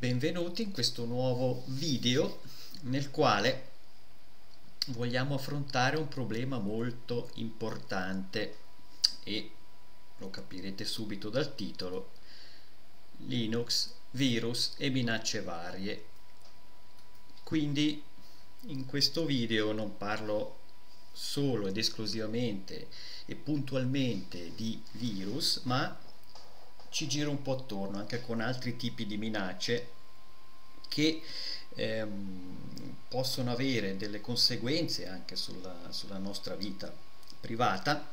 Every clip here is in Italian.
Benvenuti in questo nuovo video nel quale vogliamo affrontare un problema molto importante e lo capirete subito dal titolo: Linux, virus e minacce varie. Quindi in questo video non parlo solo ed esclusivamente e puntualmente di virus, ma ci giro un po' attorno anche con altri tipi di minacce che possono avere delle conseguenze anche sulla nostra vita privata,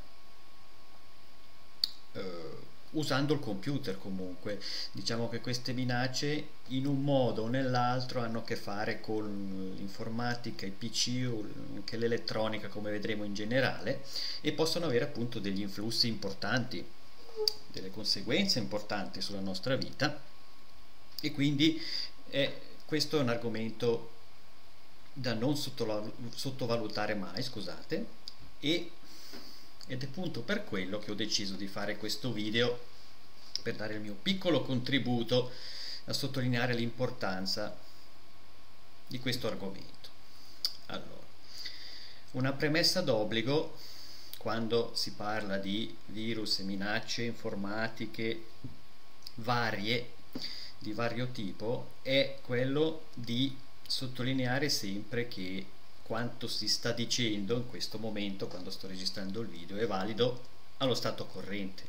usando il computer. Comunque diciamo che queste minacce in un modo o nell'altro hanno a che fare con l'informatica, i PC o anche l'elettronica, come vedremo in generale, e possono avere appunto degli influssi importanti, delle conseguenze importanti sulla nostra vita, e quindi questo è un argomento da non sottovalutare mai, scusate, ed è appunto per quello che ho deciso di fare questo video, per dare il mio piccolo contributo a sottolineare l'importanza di questo argomento. Allora, una premessa d'obbligo quando si parla di virus e minacce informatiche varie, di vario tipo, è quello di sottolineare sempre che quanto si sta dicendo in questo momento, quando sto registrando il video, è valido allo stato corrente.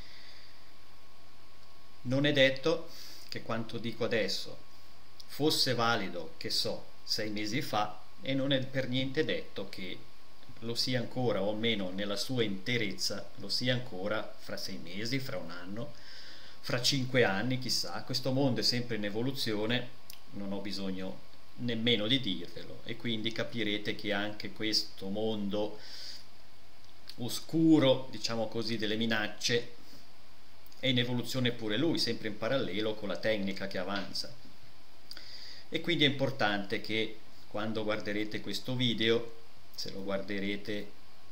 Non è detto che quanto dico adesso fosse valido, che so, 6 mesi fa, e non è per niente detto che lo sia ancora, o almeno nella sua interezza lo sia ancora fra 6 mesi, fra un anno, fra 5 anni, chissà. Questo mondo è sempre in evoluzione, non ho bisogno nemmeno di dirvelo, e quindi capirete che anche questo mondo oscuro, diciamo così, delle minacce è in evoluzione pure lui, sempre in parallelo con la tecnica che avanza. E quindi è importante che quando guarderete questo video, se lo guarderete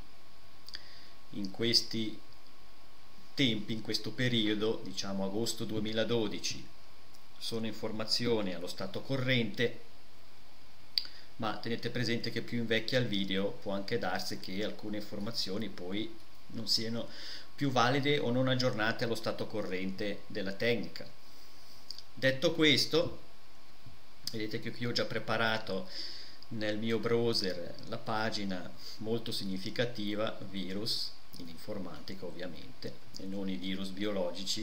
in questi tempi, in questo periodo, diciamo agosto 2012, sono informazioni allo stato corrente, ma tenete presente che più invecchia il video può anche darsi che alcune informazioni poi non siano più valide o non aggiornate allo stato corrente della tecnica. Detto questo, vedete che qui ho già preparato nel mio browser la pagina molto significativa virus in informatica, ovviamente, e non i virus biologici,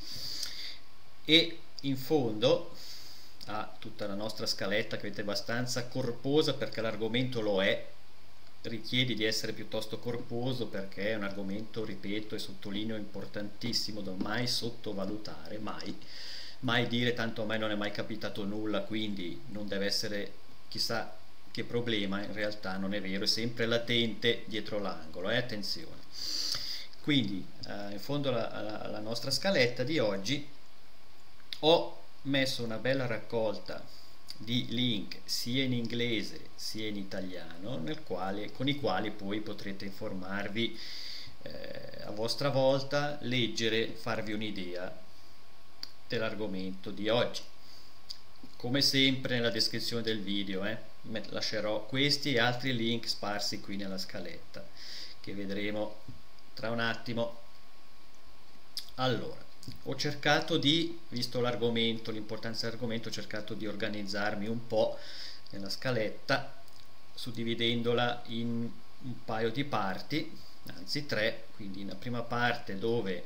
e in fondo ha tutta la nostra scaletta, che vedete abbastanza corposa perché l'argomento lo è, richiede di essere piuttosto corposo perché è un argomento, ripeto e sottolineo, importantissimo, da mai sottovalutare, mai dire tanto a me non è mai capitato nulla, quindi non deve essere chissà che problema. In realtà non è vero, è sempre latente dietro l'angolo, attenzione. Quindi in fondo alla nostra scaletta di oggi ho messo una bella raccolta di link sia in inglese sia in italiano, con i quali poi potrete informarvi a vostra volta, leggere, farvi un'idea dell'argomento di oggi. Come sempre nella descrizione del video lascerò questi e altri link sparsi qui nella scaletta, che vedremo tra un attimo. Allora, ho cercato di, visto l'argomento, l'importanza dell'argomento, ho cercato di organizzarmi un po' nella scaletta, suddividendola in un paio di parti, anzi 3, quindi una prima parte dove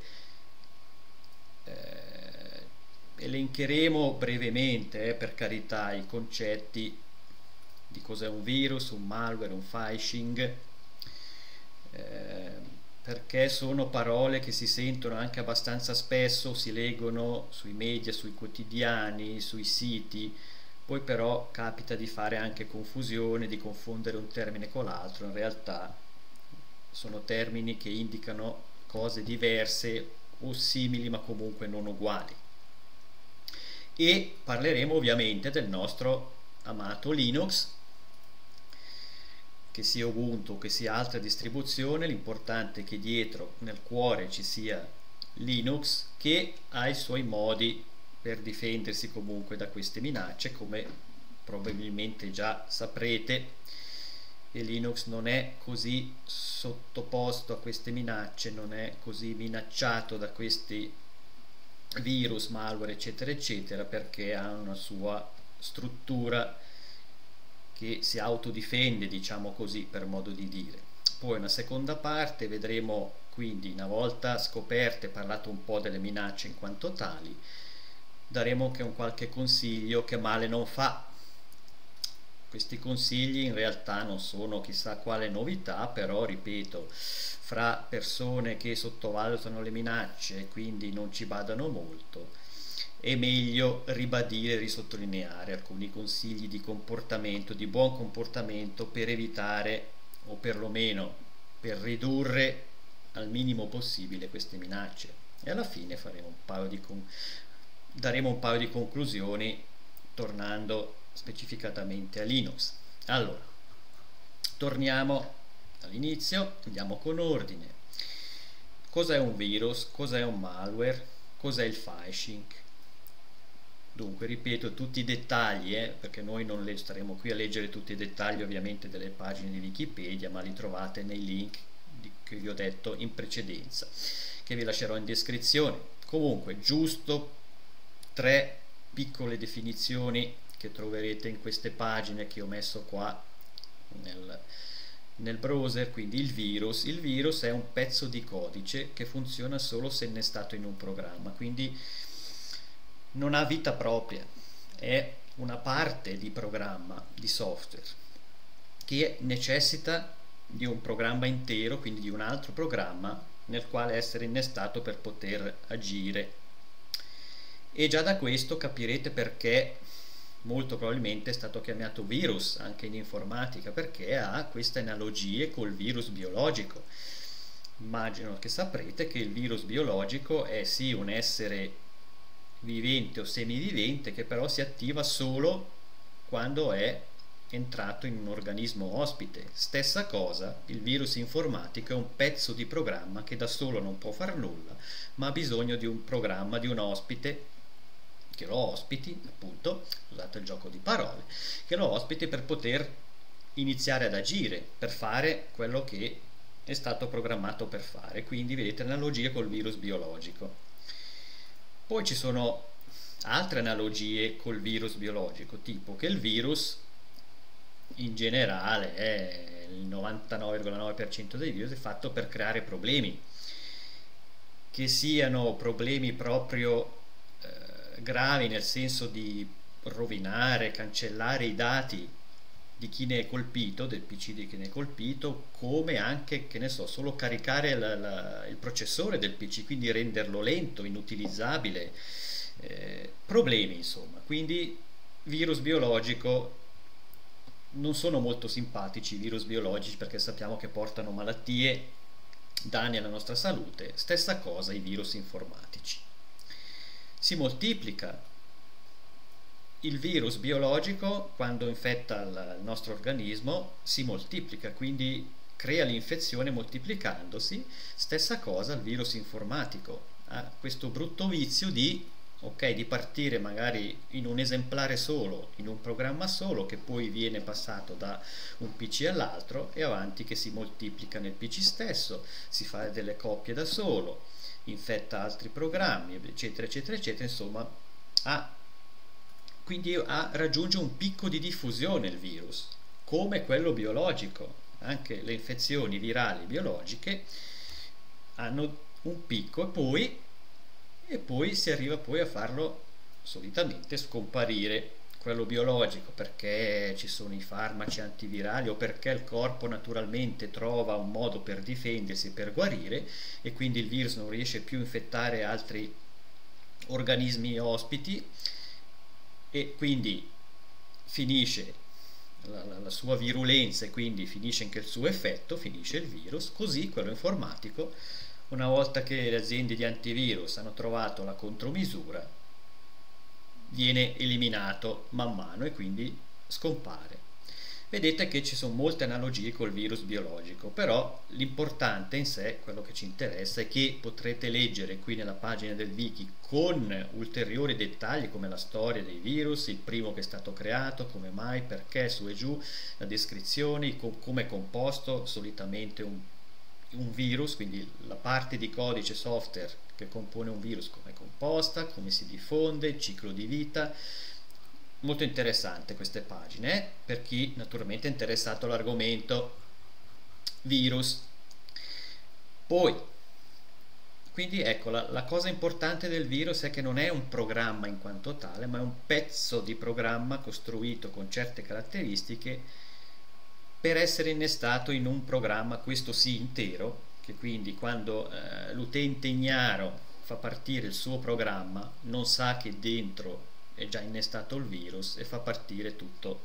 elencheremo brevemente, per carità, i concetti di cos'è un virus, un malware, un phishing, perché sono parole che si sentono anche abbastanza spesso, si leggono sui media, sui quotidiani, sui siti, poi però capita di fare anche confusione, di confondere un termine con l'altro. In realtà sono termini che indicano cose diverse o simili ma comunque non uguali. E parleremo ovviamente del nostro amato Linux, che sia Ubuntu, che sia altra distribuzione. L'importante è che dietro, nel cuore, ci sia Linux, che ha i suoi modi per difendersi comunque da queste minacce. Come probabilmente già saprete, e Linux non è così sottoposto a queste minacce, non è così minacciato da questi virus, malware eccetera eccetera, perché ha una sua struttura che si autodifende, diciamo così, per modo di dire. Poi una seconda parte vedremo, quindi una volta scoperte e parlato un po' delle minacce in quanto tali, daremo anche un qualche consiglio che male non fa. Questi consigli in realtà non sono chissà quale novità, però ripeto, fra persone che sottovalutano le minacce e quindi non ci badano molto, è meglio ribadire e risottolineare alcuni consigli di comportamento, di buon comportamento, per evitare o perlomeno per ridurre al minimo possibile queste minacce. E alla fine daremo un paio di conclusioni tornando specificatamente a Linux. Allora, torniamo all'inizio, andiamo con ordine. Cos'è un virus? Cos'è un malware? Cos'è il phishing? Dunque, ripeto tutti i dettagli, perché noi non staremo qui a leggere tutti i dettagli ovviamente delle pagine di Wikipedia, ma li trovate nei link che vi ho detto in precedenza, che vi lascerò in descrizione. Comunque, giusto 3 piccole definizioni che troverete in queste pagine che ho messo qua nel browser. Quindi il virus è un pezzo di codice che funziona solo se innestato in un programma, quindi non ha vita propria, è una parte di programma, di software, che necessita di un programma intero, quindi di un altro programma nel quale essere innestato per poter agire. E già da questo capirete perché molto probabilmente è stato chiamato virus anche in informatica, perché ha queste analogie col virus biologico. Immagino che saprete che il virus biologico è sì un essere vivente o semivivente, che però si attiva solo quando è entrato in un organismo ospite. Stessa cosa, il virus informatico è un pezzo di programma che da solo non può far nulla, ma ha bisogno di un programma, di un ospite che lo ospiti, appunto, scusate il gioco di parole, che lo ospiti per poter iniziare ad agire, per fare quello che è stato programmato per fare. Quindi vedete analogie col virus biologico. Poi ci sono altre analogie col virus biologico, tipo che il virus in generale, il 99,9% dei virus è fatto per creare problemi, che siano problemi proprio gravi nel senso di rovinare, cancellare i dati di chi ne è colpito, del PC di chi ne è colpito, come anche, che ne so, solo caricare il processore del PC, quindi renderlo lento, inutilizzabile, problemi insomma. Quindi virus biologico, non sono molto simpatici i virus biologici, perché sappiamo che portano malattie, danni alla nostra salute. Stessa cosa i virus informatici. Si moltiplica. Il virus biologico, quando infetta il nostro organismo, si moltiplica, quindi crea l'infezione moltiplicandosi. Stessa cosa il virus informatico, ha questo brutto vizio di partire magari in un esemplare solo, in un programma solo, che poi viene passato da un PC all'altro e avanti, che si moltiplica nel PC stesso, si fa delle coppie da solo, infetta altri programmi, eccetera eccetera eccetera. Insomma, quindi raggiunge un picco di diffusione il virus, come quello biologico. Anche le infezioni virali biologiche hanno un picco e poi si arriva poi a farlo solitamente scomparire, quello biologico, perché ci sono i farmaci antivirali o perché il corpo naturalmente trova un modo per difendersi, per guarire, e quindi il virus non riesce più a infettare altri organismi ospiti, e quindi finisce la sua virulenza e quindi finisce anche il suo effetto, finisce il virus. Così quello informatico, una volta che le aziende di antivirus hanno trovato la contromisura, viene eliminato man mano e quindi scompare. vedete che ci sono molte analogie col virus biologico, però l'importante in sé, quello che ci interessa, è che potrete leggere qui nella pagina del wiki con ulteriori dettagli come la storia dei virus, il primo che è stato creato, come mai, perché, su e giù, la descrizione, come è composto solitamente un virus, quindi la parte di codice software che compone un virus, come è composta, come si diffonde, il ciclo di vita. Molto interessante queste pagine, per chi naturalmente è interessato all'argomento virus. Poi, quindi ecco, la cosa importante del virus è che non è un programma in quanto tale, ma è un pezzo di programma costruito con certe caratteristiche per essere innestato in un programma, questo sì intero, che quindi quando l'utente ignaro fa partire il suo programma non sa che dentro è già innestato il virus e fa partire tutto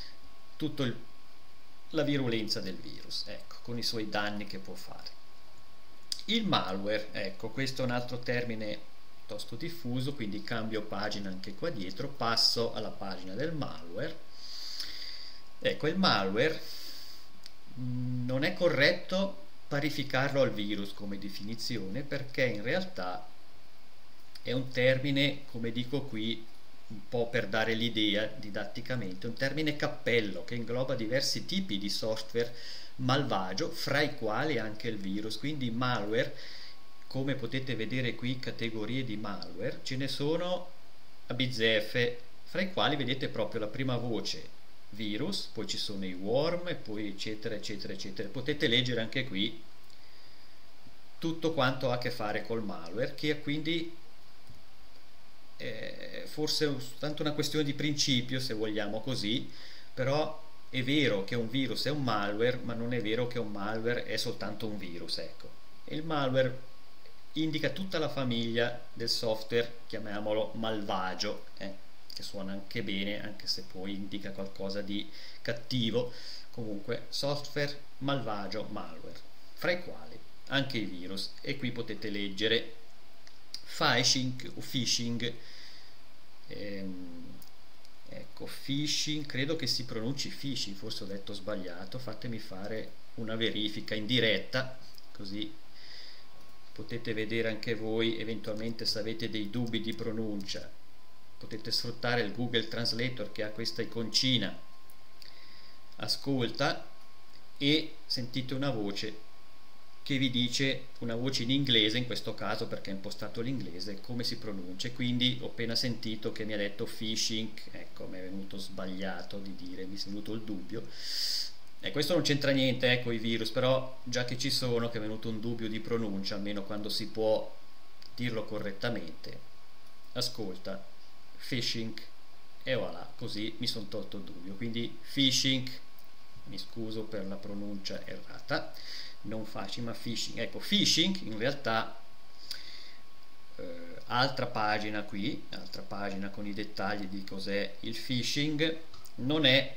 la virulenza del virus, ecco, con i suoi danni che può fare. Il malware, ecco, questo è un altro termine piuttosto diffuso, quindi cambio pagina anche qua dietro, passo alla pagina del malware. Ecco, il malware non è corretto parificarlo al virus come definizione, perché in realtà è un termine, come dico qui, un po' per dare l'idea didatticamente, un termine cappello che ingloba diversi tipi di software malvagio, fra i quali anche il virus. Quindi malware, come potete vedere qui, categorie di malware, ce ne sono a bizzeffe, fra i quali vedete proprio la prima voce virus, poi ci sono i worm e poi eccetera eccetera eccetera. Potete leggere anche qui tutto quanto ha a che fare col malware, che è quindi forse è tanto una questione di principio, se vogliamo così, però è vero che un virus è un malware, ma non è vero che un malware è soltanto un virus, ecco. E il malware indica tutta la famiglia del software, chiamiamolo malvagio, che suona anche bene, anche se poi indica qualcosa di cattivo. Comunque software malvagio, malware, fra i quali anche i virus. E qui potete leggere phishing o phishing, ecco, phishing, credo che si pronunci phishing, forse ho detto sbagliato, fatemi fare una verifica in diretta, così potete vedere anche voi eventualmente se avete dei dubbi di pronuncia. Potete sfruttare il Google Translator che ha questa iconcina, ascolta e sentite una voce che vi dice, una voce in inglese in questo caso perché è impostato l'inglese, come si pronuncia. Quindi ho appena sentito che mi ha detto phishing, ecco, mi è venuto sbagliato di dire, mi è venuto il dubbio. E questo non c'entra niente con i virus, però già che ci sono, che è venuto un dubbio di pronuncia, almeno quando si può dirlo correttamente, ascolta phishing e voilà, così mi sono tolto il dubbio. Quindi phishing, mi scuso per la pronuncia errata, non phishing ma phishing. Ecco, phishing in realtà altra pagina qui, altra pagina con i dettagli di cos'è il phishing. Non è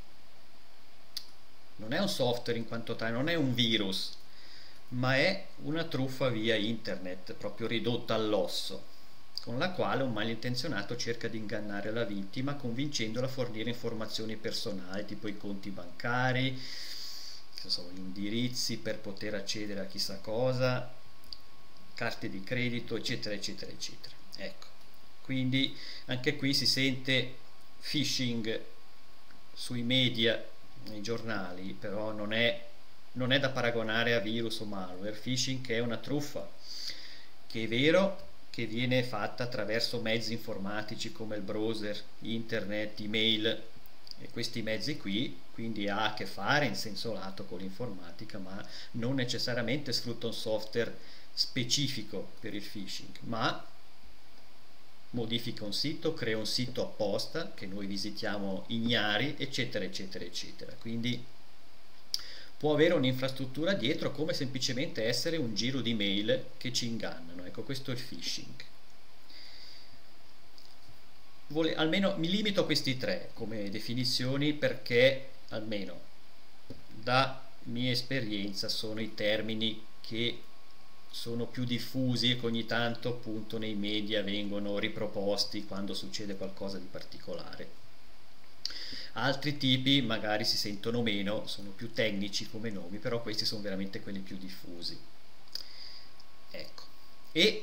un software in quanto tale, non è un virus, ma è una truffa via internet proprio ridotta all'osso, con la quale un malintenzionato cerca di ingannare la vittima convincendola a fornire informazioni personali tipo i conti bancari, gli indirizzi per poter accedere a chissà cosa, carte di credito eccetera eccetera eccetera. Ecco, quindi anche qui si sente phishing sui media, nei giornali, però non è da paragonare a virus o malware. Phishing che è una truffa, che è vero che viene fatta attraverso mezzi informatici come il browser, internet, email e questi mezzi qui, quindi ha a che fare in senso lato con l'informatica, ma non necessariamente sfrutta un software specifico per il phishing, ma modifica un sito, crea un sito apposta che noi visitiamo ignari, eccetera eccetera eccetera. Quindi può avere un'infrastruttura dietro, come semplicemente essere un giro di mail che ci ingannano. Ecco, questo è il phishing. Almeno mi limito a questi tre come definizioni, perché almeno da mia esperienza sono i termini che sono più diffusi e che ogni tanto appunto nei media vengono riproposti quando succede qualcosa di particolare. Altri tipi magari si sentono meno, sono più tecnici come nomi, però questi sono veramente quelli più diffusi. Ecco, e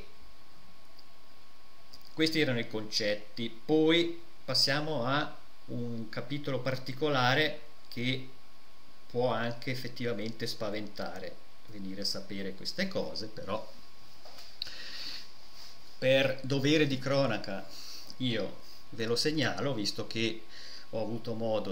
questi erano i concetti. Poi passiamo a un capitolo particolare che può anche effettivamente spaventare venire a sapere queste cose, però per dovere di cronaca io ve lo segnalo, visto che ho avuto modo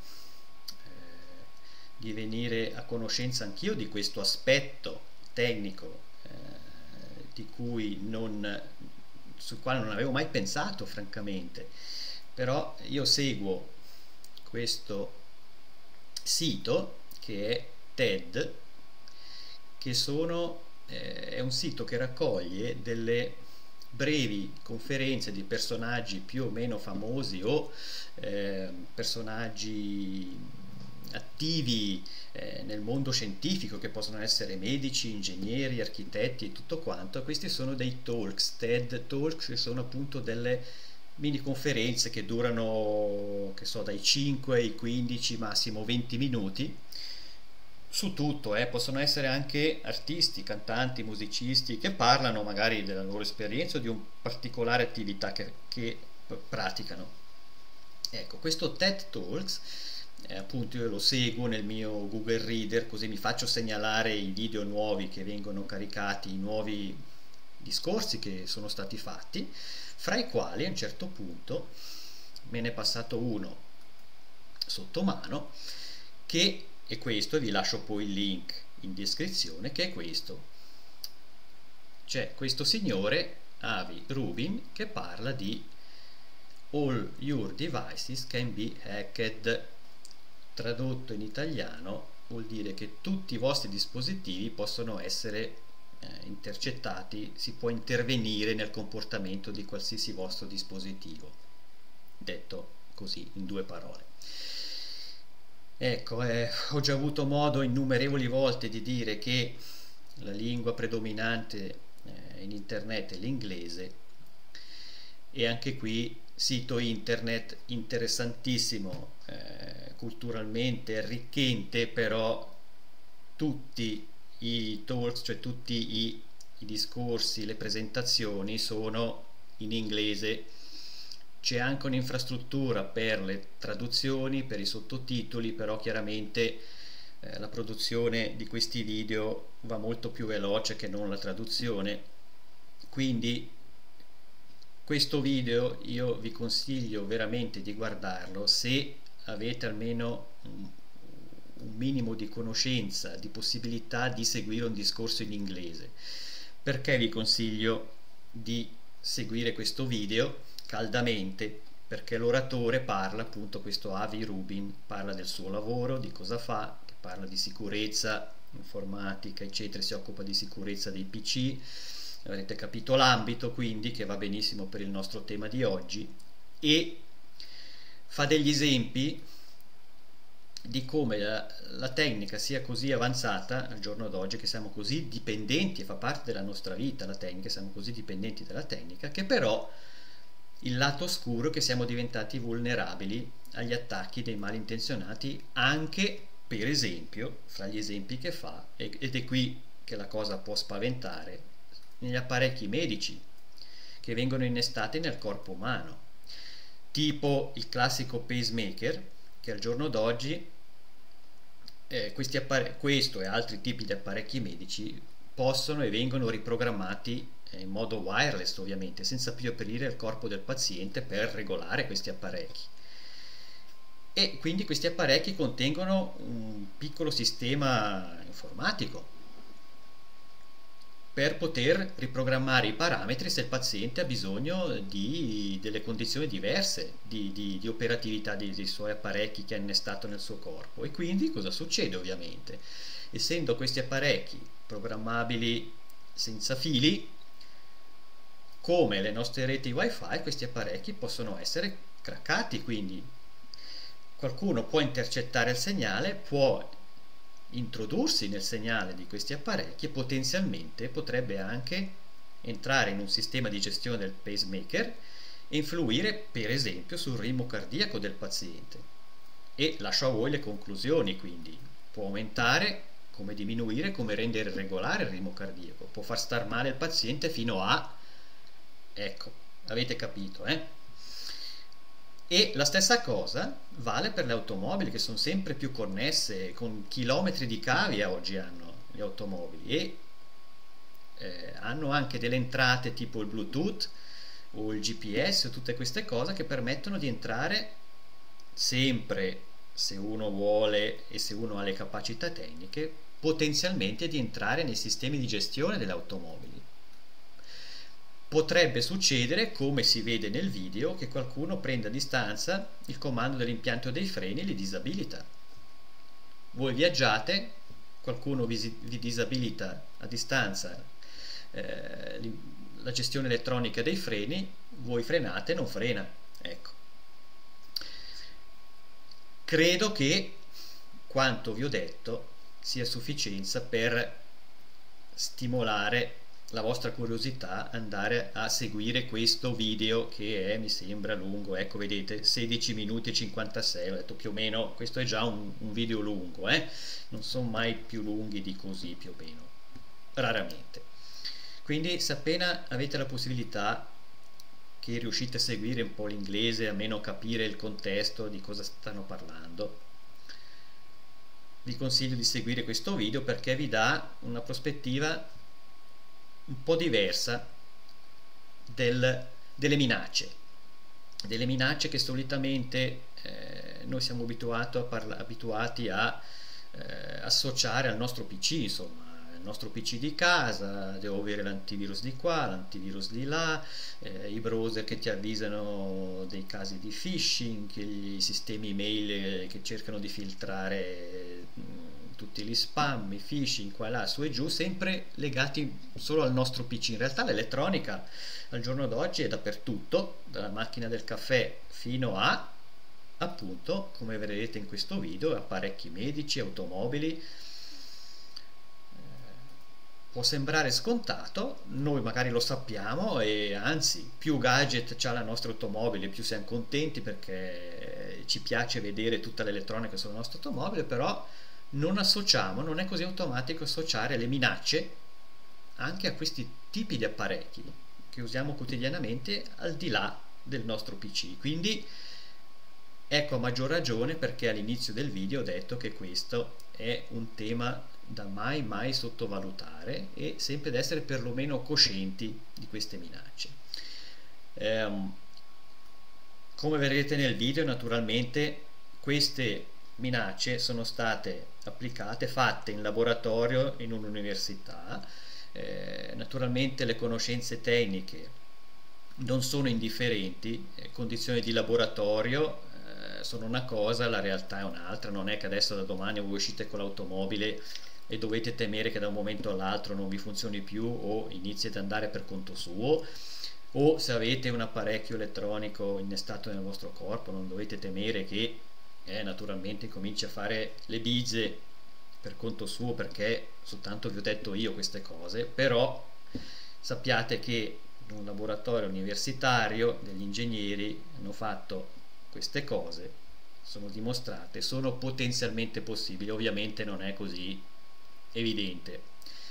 di venire a conoscenza anch'io di questo aspetto tecnico di cui sul quale non avevo mai pensato francamente. Però io seguo questo sito che è TED, che è un sito che raccoglie delle brevi conferenze di personaggi più o meno famosi o personaggi attivi nel mondo scientifico, che possono essere medici, ingegneri, architetti e tutto quanto. Questi sono dei talks, TED Talks, che sono appunto delle mini conferenze che durano, che so, dai 5 ai 15, massimo 20 minuti, su tutto, possono essere anche artisti, cantanti, musicisti che parlano magari della loro esperienza o di un particolare attività che praticano. Ecco, questo TED Talks, appunto io lo seguo nel mio Google Reader, così mi faccio segnalare i video nuovi che vengono caricati, i nuovi discorsi che sono stati fatti, fra i quali a un certo punto me ne è passato uno sotto mano, che è questo, e vi lascio poi il link in descrizione, che è questo. C'è questo signore, Avi Rubin, che parla di All Your Devices Can Be Hacked. Tradotto in italiano vuol dire che tutti i vostri dispositivi possono essere intercettati, si può intervenire nel comportamento di qualsiasi vostro dispositivo, detto così in due parole. Ecco, ho già avuto modo innumerevoli volte di dire che la lingua predominante in internet è l'inglese, e anche qui sito internet interessantissimo, culturalmente arricchente, però tutti i talks, cioè tutti i discorsi, le presentazioni sono in inglese. C'è anche un'infrastruttura per le traduzioni, per i sottotitoli, però chiaramente la produzione di questi video va molto più veloce che non la traduzione. Quindi questo video io vi consiglio veramente di guardarlo se avete almeno un minimo di conoscenza, di possibilità di seguire un discorso in inglese. Perché vi consiglio di seguire questo video caldamente? Perché l'oratore parla, appunto, questo Avi Rubin, parla del suo lavoro, di cosa fa, che parla di sicurezza informatica, eccetera, si occupa di sicurezza dei PC. Avrete capito l'ambito, quindi, che va benissimo per il nostro tema di oggi, e fa degli esempi di come la tecnica sia così avanzata al giorno d'oggi, che siamo così dipendenti, e fa parte della nostra vita la tecnica, siamo così dipendenti dalla tecnica, che però il lato oscuro è che siamo diventati vulnerabili agli attacchi dei malintenzionati, anche, per esempio, fra gli esempi che fa, ed è qui che la cosa può spaventare, negli apparecchi medici che vengono innestati nel corpo umano, tipo il classico pacemaker, che al giorno d'oggi questo e altri tipi di apparecchi medici possono e vengono riprogrammati in modo wireless, ovviamente, senza più aprire il corpo del paziente per regolare questi apparecchi. E quindi questi apparecchi contengono un piccolo sistema informatico per poter riprogrammare i parametri se il paziente ha bisogno di delle condizioni diverse di operatività dei suoi apparecchi che ha innestato nel suo corpo. E quindi cosa succede? Ovviamente, essendo questi apparecchi programmabili senza fili, come le nostre reti wifi, questi apparecchi possono essere craccati, quindi qualcuno può intercettare il segnale, può introdursi nel segnale di questi apparecchi e potenzialmente potrebbe anche entrare in un sistema di gestione del pacemaker e influire per esempio sul ritmo cardiaco del paziente. E lascio a voi le conclusioni, quindi può aumentare, come diminuire, come rendere regolare il ritmo cardiaco, può far star male il paziente fino a... ecco, avete capito, eh? E la stessa cosa vale per le automobili, che sono sempre più connesse, con chilometri di cavia oggi hanno le automobili, e hanno anche delle entrate tipo il Bluetooth o il GPS o tutte queste cose che permettono di entrare sempre, se uno vuole e se uno ha le capacità tecniche, potenzialmente di entrare nei sistemi di gestione delle automobili. Potrebbe succedere, come si vede nel video, che qualcuno prenda a distanza il comando dell'impianto dei freni e li disabilita. Voi viaggiate, qualcuno vi disabilita a distanza la gestione elettronica dei freni, voi frenate, non frena. Ecco. Credo che quanto vi ho detto sia sufficienza per stimolare la vostra curiosità, andare a seguire questo video che è, mi sembra lungo, ecco vedete, 16 minuti e 56, ho detto più o meno, questo è già un video lungo, non sono mai più lunghi di così, più o meno, raramente. Quindi se appena avete la possibilità, che riuscite a seguire un po' l'inglese, almeno capire il contesto di cosa stanno parlando, vi consiglio di seguire questo video perché vi dà una prospettiva un po' diversa delle minacce che solitamente noi siamo abituati a associare al nostro PC, insomma, il nostro PC di casa, devo avere l'antivirus di qua, l'antivirus di là, i browser che ti avvisano dei casi di phishing, i sistemi email che cercano di filtrare tutti gli spam, i phishing qua e là, su e giù, sempre legati solo al nostro PC. In realtà l'elettronica al giorno d'oggi è dappertutto, dalla macchina del caffè fino a, appunto, come vedrete in questo video, apparecchi medici, automobili. Può sembrare scontato, noi magari lo sappiamo, e anzi più gadget c'ha la nostra automobile più siamo contenti, perché ci piace vedere tutta l'elettronica sulla nostra automobile, però non è così automatico associare le minacce anche a questi tipi di apparecchi che usiamo quotidianamente al di là del nostro PC. Quindi ecco a maggior ragione perché all'inizio del video ho detto che questo è un tema da mai sottovalutare e sempre da essere perlomeno coscienti di queste minacce. Come vedrete nel video, naturalmente queste minacce sono state fatte in laboratorio in un'università. Naturalmente le conoscenze tecniche non sono indifferenti, condizioni di laboratorio sono una cosa, la realtà è un'altra. Non è che adesso da domani voi uscite con l'automobile e dovete temere che da un momento all'altro non vi funzioni più o inizi ad andare per conto suo, o se avete un apparecchio elettronico innestato nel vostro corpo non dovete temere che naturalmente cominci a fare le bizze per conto suo, perché soltanto vi ho detto io queste cose. Però sappiate che in un laboratorio universitario degli ingegneri hanno fatto queste cose, sono dimostrate, sono potenzialmente possibili. Ovviamente non è così evidente.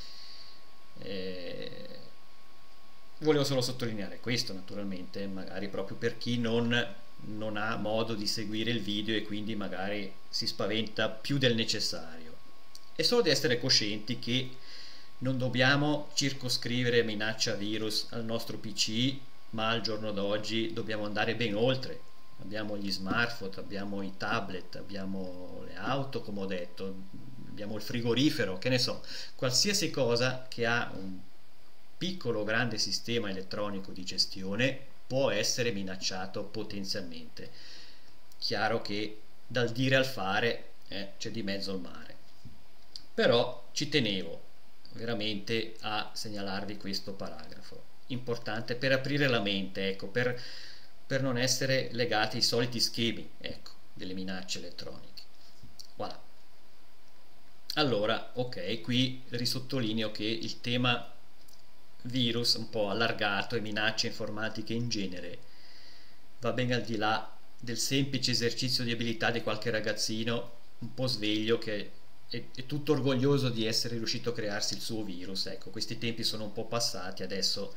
Volevo solo sottolineare questo, naturalmente, magari proprio per chi non ha modo di seguire il video e quindi magari si spaventa più del necessario. È solo di essere coscienti che non dobbiamo circoscrivere minaccia virus al nostro PC, ma al giorno d'oggi dobbiamo andare ben oltre. Abbiamo gli smartphone, abbiamo i tablet, abbiamo le auto, come ho detto, abbiamo il frigorifero, che ne so, qualsiasi cosa che ha un piccolo o grande sistema elettronico di gestione può essere minacciato potenzialmente. Chiaro che dal dire al fare c'è di mezzo il mare. Però ci tenevo veramente a segnalarvi questo paragrafo importante per aprire la mente, ecco, per non essere legati ai soliti schemi, ecco, delle minacce elettroniche. Voilà. Allora, ok, qui risottolineo che il tema virus un po' allargato e minacce informatiche in genere va ben al di là del semplice esercizio di abilità di qualche ragazzino un po' sveglio che è tutto orgoglioso di essere riuscito a crearsi il suo virus. Ecco, questi tempi sono un po' passati, adesso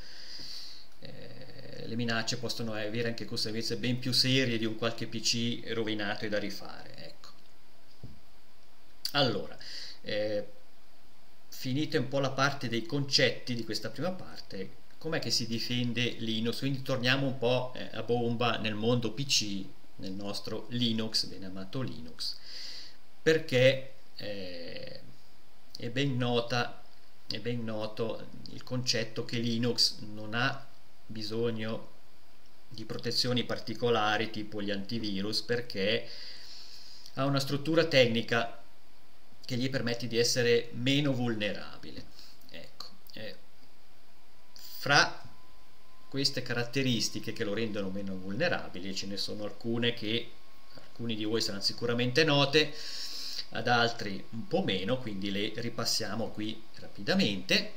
le minacce possono avere anche conseguenze ben più serie di un qualche PC rovinato e da rifare. Ecco. Allora, finite un po' la parte dei concetti di questa prima parte, com'è che si difende Linux? Quindi torniamo un po' a bomba nel mondo PC, nel nostro Linux, ben amato Linux, perché è ben noto il concetto che Linux non ha bisogno di protezioni particolari tipo gli antivirus, perché ha una struttura tecnica che gli permette di essere meno vulnerabile. Ecco, fra queste caratteristiche che lo rendono meno vulnerabile ce ne sono alcune che alcuni di voi saranno sicuramente note, ad altri un po' meno, quindi le ripassiamo qui rapidamente.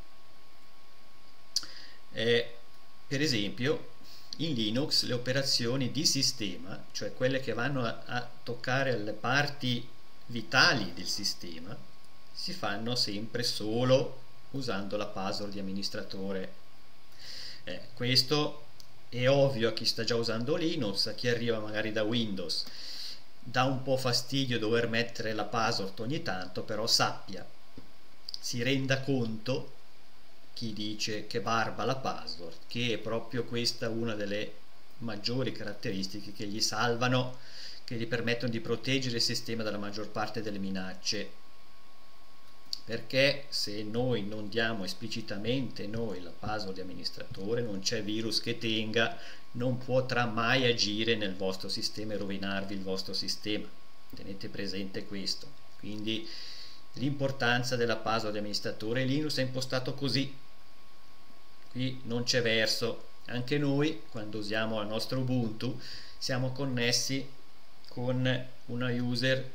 Per esempio, in Linux le operazioni di sistema, cioè quelle che vanno a toccare le parti vitali del sistema, si fanno sempre solo usando la password di amministratore. Questo è ovvio a chi sta già usando Linux, a chi arriva magari da Windows dà un po' fastidio dover mettere la password ogni tanto, però sappia, si renda conto, chi dice che barba la password, che è proprio questa una delle maggiori caratteristiche che gli salvano, che gli permettono di proteggere il sistema dalla maggior parte delle minacce, perché se noi non diamo esplicitamente noi la password di amministratore, non c'è virus che tenga, non potrà mai agire nel vostro sistema e rovinarvi il vostro sistema. Tenete presente questo. Quindi l'importanza della password di amministratore. Linux è impostato così, qui non c'è verso. Anche noi quando usiamo il nostro Ubuntu siamo connessi con una user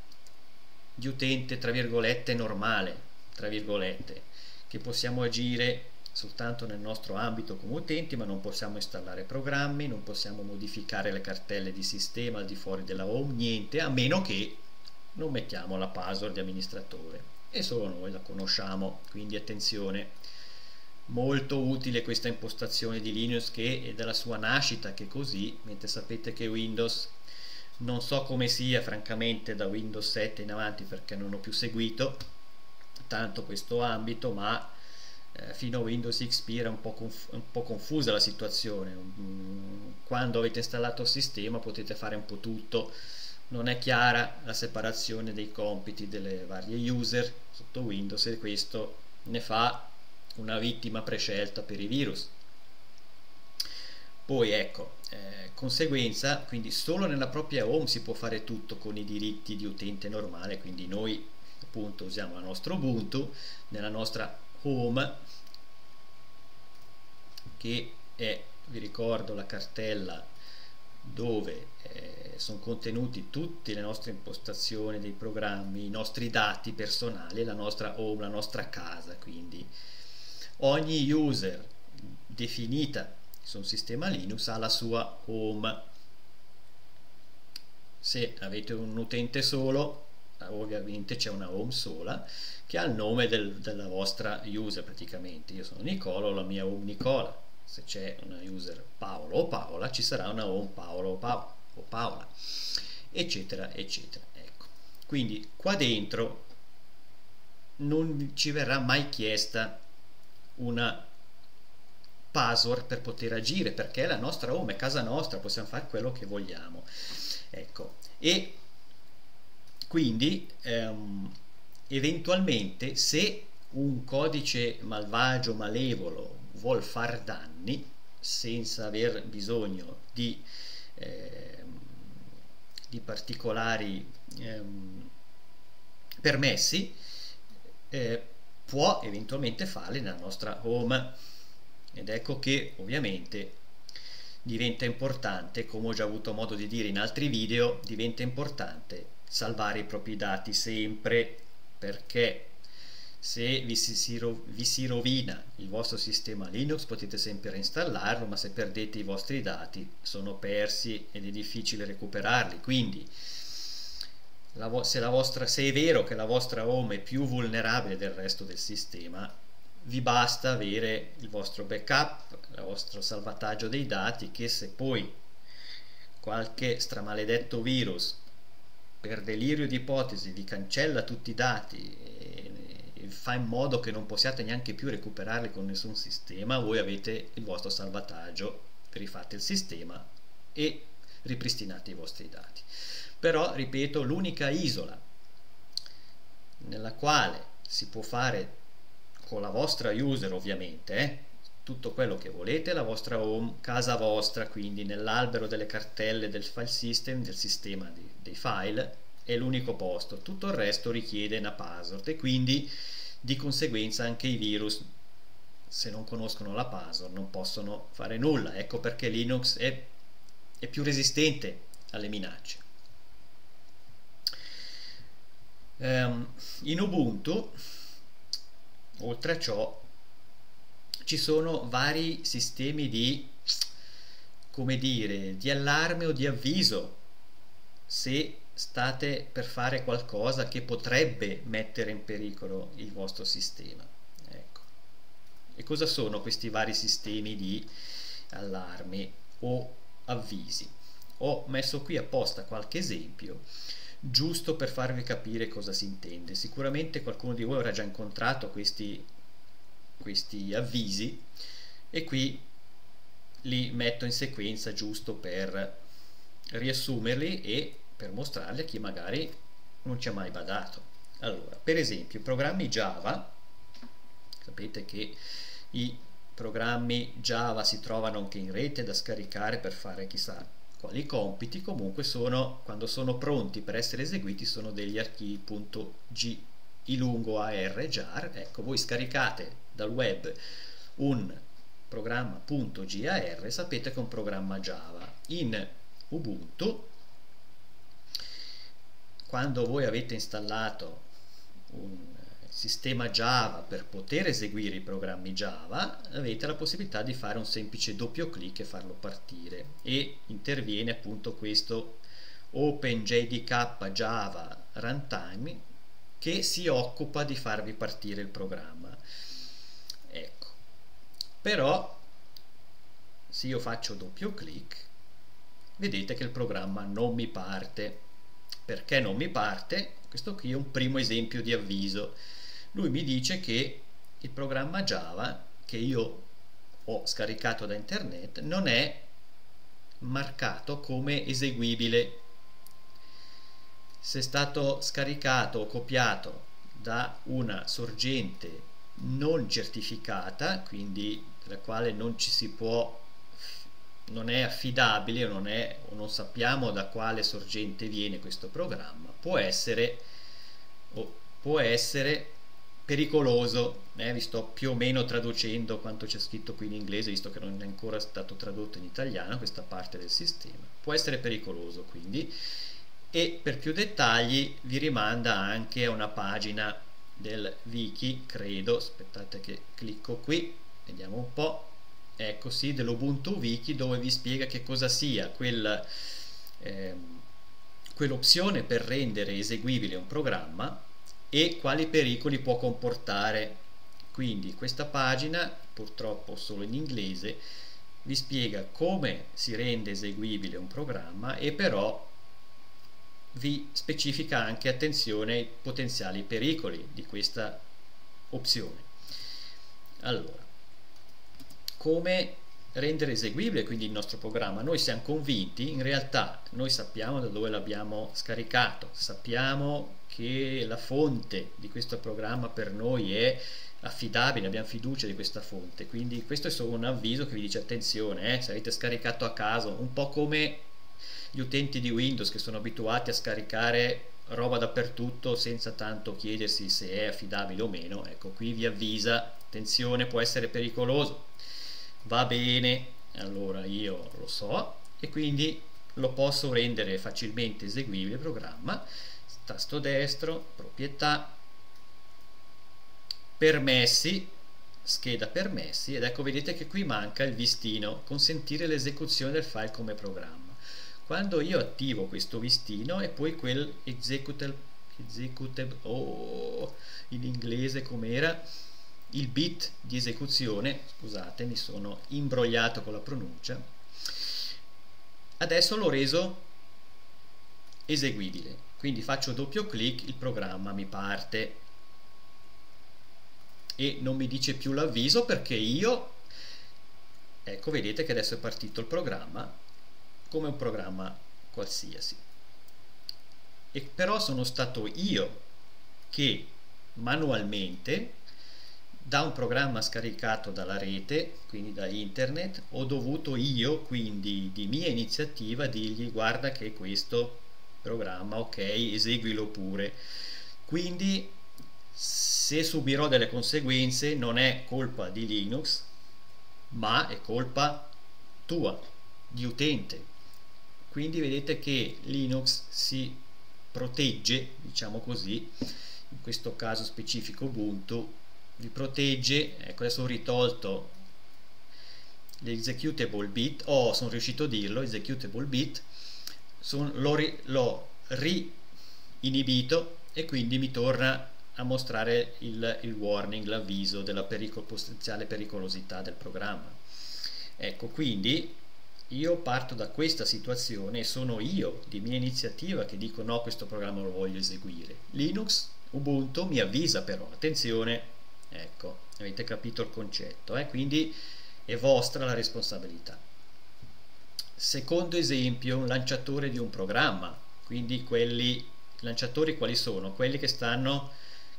di utente tra virgolette normale, tra virgolette, che possiamo agire soltanto nel nostro ambito come utenti, ma non possiamo installare programmi, non possiamo modificare le cartelle di sistema al di fuori della home, niente, a meno che non mettiamo la password di amministratore, e solo noi la conosciamo. Quindi attenzione, molto utile questa impostazione di Linux, che è dalla sua nascita che è così, mentre sapete che Windows, non so come sia francamente da Windows 7 in avanti, perché non ho più seguito tanto questo ambito, ma fino a Windows XP era un po' confusa la situazione. Quando avete installato il sistema potete fare un po' tutto, non è chiara la separazione dei compiti delle varie user sotto Windows, e questo ne fa una vittima prescelta per i virus. Poi ecco, conseguenza, quindi solo nella propria home si può fare tutto con i diritti di utente normale, quindi noi appunto usiamo la nostra Ubuntu nella nostra home, che è, vi ricordo, la cartella dove sono contenuti tutte le nostre impostazioni dei programmi, i nostri dati personali, la nostra home, la nostra casa. Quindi ogni user definita su un sistema Linux ha la sua home. Se avete un utente solo, ovviamente c'è una home sola che ha il nome della vostra user praticamente. Io sono Nicola, ho la mia home Nicola. Se c'è una user Paolo o Paola, ci sarà una home Paolo o Paola, eccetera eccetera. Ecco, quindi qua dentro non ci verrà mai chiesta una password per poter agire, perché è la nostra home, è casa nostra, possiamo fare quello che vogliamo. Ecco, e quindi eventualmente se un codice malvagio, malevolo, vuol far danni senza aver bisogno di particolari permessi, può eventualmente farli nella nostra home. Ed ecco che ovviamente diventa importante, come ho già avuto modo di dire in altri video, diventa importante salvare i propri dati sempre, perché se vi si rovina il vostro sistema Linux potete sempre reinstallarlo, ma se perdete i vostri dati sono persi ed è difficile recuperarli. Quindi se è vero che la vostra home è più vulnerabile del resto del sistema, vi basta avere il vostro backup, il vostro salvataggio dei dati, che se poi qualche stramaledetto virus per delirio di ipotesi vi cancella tutti i dati e fa in modo che non possiate neanche più recuperarli con nessun sistema, voi avete il vostro salvataggio, rifate il sistema e ripristinate i vostri dati. Però, ripeto, l'unica isola nella quale si può fare con la vostra user, ovviamente, tutto quello che volete, la vostra home, casa vostra, quindi nell'albero delle cartelle del file system, del sistema dei file, è l'unico posto. Tutto il resto richiede una password e quindi di conseguenza anche i virus, se non conoscono la password, non possono fare nulla. Ecco perché Linux è più resistente alle minacce. In Ubuntu, oltre a ciò, ci sono vari sistemi di, come dire, di allarme o di avviso se state per fare qualcosa che potrebbe mettere in pericolo il vostro sistema. Ecco. E cosa sono questi vari sistemi di allarmi o avvisi? Ho messo qui apposta qualche esempio giusto per farvi capire cosa si intende. Sicuramente qualcuno di voi avrà già incontrato questi avvisi e qui li metto in sequenza giusto per riassumerli e per mostrarli a chi magari non ci ha mai badato. Allora, per esempio, i programmi Java, sapete che i programmi Java si trovano anche in rete da scaricare per fare chissà quali compiti, comunque quando sono pronti per essere eseguiti sono degli archivi .jar, jar. Ecco, voi scaricate dal web un programma .jar, sapete che è un programma Java. In Ubuntu, quando voi avete installato un sistema Java per poter eseguire i programmi Java, avete la possibilità di fare un semplice doppio clic e farlo partire, e interviene appunto questo OpenJDK Java Runtime che si occupa di farvi partire il programma. Ecco, però se io faccio doppio clic vedete che il programma non mi parte. Perché non mi parte? Questo qui è un primo esempio di avviso. Lui mi dice che il programma Java che io ho scaricato da internet non è marcato come eseguibile. Se è stato scaricato o copiato da una sorgente non certificata, quindi la quale non ci si può, non è affidabile o non sappiamo da quale sorgente viene questo programma, può essere pericoloso. Vi sto più o meno traducendo quanto c'è scritto qui in inglese, visto che non è ancora stato tradotto in italiano questa parte del sistema. Può essere pericoloso, quindi, e per più dettagli vi rimanda anche a una pagina del wiki, credo, aspettate che clicco qui, vediamo un po'. Ecco, sì, dell'Ubuntu Wiki, dove vi spiega che cosa sia quell'opzione per rendere eseguibile un programma e quali pericoli può comportare. Quindi questa pagina, purtroppo solo in inglese, vi spiega come si rende eseguibile un programma e però vi specifica anche, attenzione, ai potenziali pericoli di questa opzione. Allora, come rendere eseguibile quindi il nostro programma? Noi siamo convinti, in realtà noi sappiamo da dove l'abbiamo scaricato, sappiamo che la fonte di questo programma per noi è affidabile, abbiamo fiducia di questa fonte, quindi questo è solo un avviso che vi dice attenzione, se avete scaricato a caso, un po' come gli utenti di Windows che sono abituati a scaricare roba dappertutto senza tanto chiedersi se è affidabile o meno. Ecco, qui vi avvisa, attenzione, può essere pericoloso. Va bene, allora io lo so e quindi lo posso rendere facilmente eseguibile il programma. Tasto destro, proprietà, permessi, scheda permessi, ed ecco, vedete che qui manca il vistino, consentire l'esecuzione del file come programma. Quando io attivo questo vistino e poi quel executable, in inglese com'era, il bit di esecuzione, scusate mi sono imbrogliato con la pronuncia, adesso l'ho reso eseguibile, quindi faccio doppio clic, il programma mi parte e non mi dice più l'avviso perché io, ecco, vedete che adesso è partito il programma come un programma qualsiasi, e però sono stato io che manualmente, da un programma scaricato dalla rete, quindi da internet, ho dovuto io, quindi di mia iniziativa, dirgli guarda che questo programma, ok, eseguilo pure. Quindi se subirò delle conseguenze non è colpa di Linux, ma è colpa tua, di utente. Quindi vedete che Linux si protegge, diciamo così, in questo caso specifico Ubuntu vi protegge. Ecco, adesso ho ritolto l'executable bit, sono riuscito a dirlo, executable bit, l'ho ri-inibito e quindi mi torna a mostrare il warning, l'avviso della potenziale pericolosità del programma. Ecco, quindi io parto da questa situazione e sono io di mia iniziativa che dico no, questo programma lo voglio eseguire. Linux, Ubuntu mi avvisa però, attenzione, ecco, avete capito il concetto, quindi è vostra la responsabilità. Secondo esempio, un lanciatore di un programma, quindi quelli lanciatori quali sono? Quelli che stanno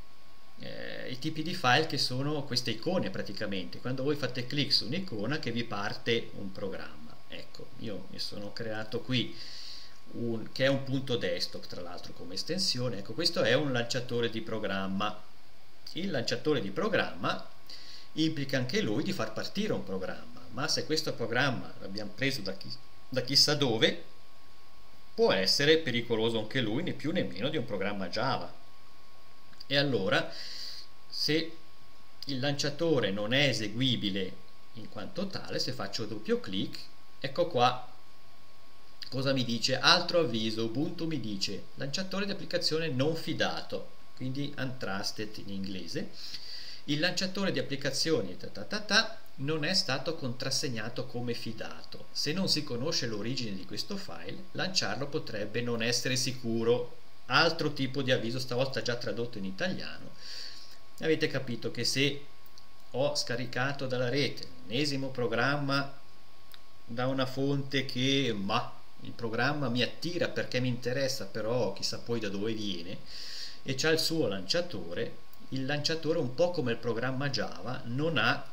i tipi di file che sono queste icone praticamente, quando voi fate clic su un'icona che vi parte un programma. Ecco, io mi sono creato qui che è un punto desktop tra l'altro come estensione. Ecco, questo è un lanciatore di programma. Il lanciatore di programma implica anche lui di far partire un programma, ma se questo programma l'abbiamo preso da chissà dove, può essere pericoloso anche lui, né più né meno di un programma Java. E allora, se il lanciatore non è eseguibile in quanto tale, se faccio doppio clic, ecco qua cosa mi dice? Altro avviso, Ubuntu mi dice lanciatore di applicazione non fidato, quindi untrusted in inglese. Il lanciatore di applicazioni non è stato contrassegnato come fidato. Se non si conosce l'origine di questo file, lanciarlo potrebbe non essere sicuro. Altro tipo di avviso, stavolta già tradotto in italiano. Avete capito che se ho scaricato dalla rete l'ennesimo programma da una fonte che il programma mi attira perché mi interessa, però chissà poi da dove viene, e c'ha il suo lanciatore, il lanciatore, un po' come il programma Java, non ha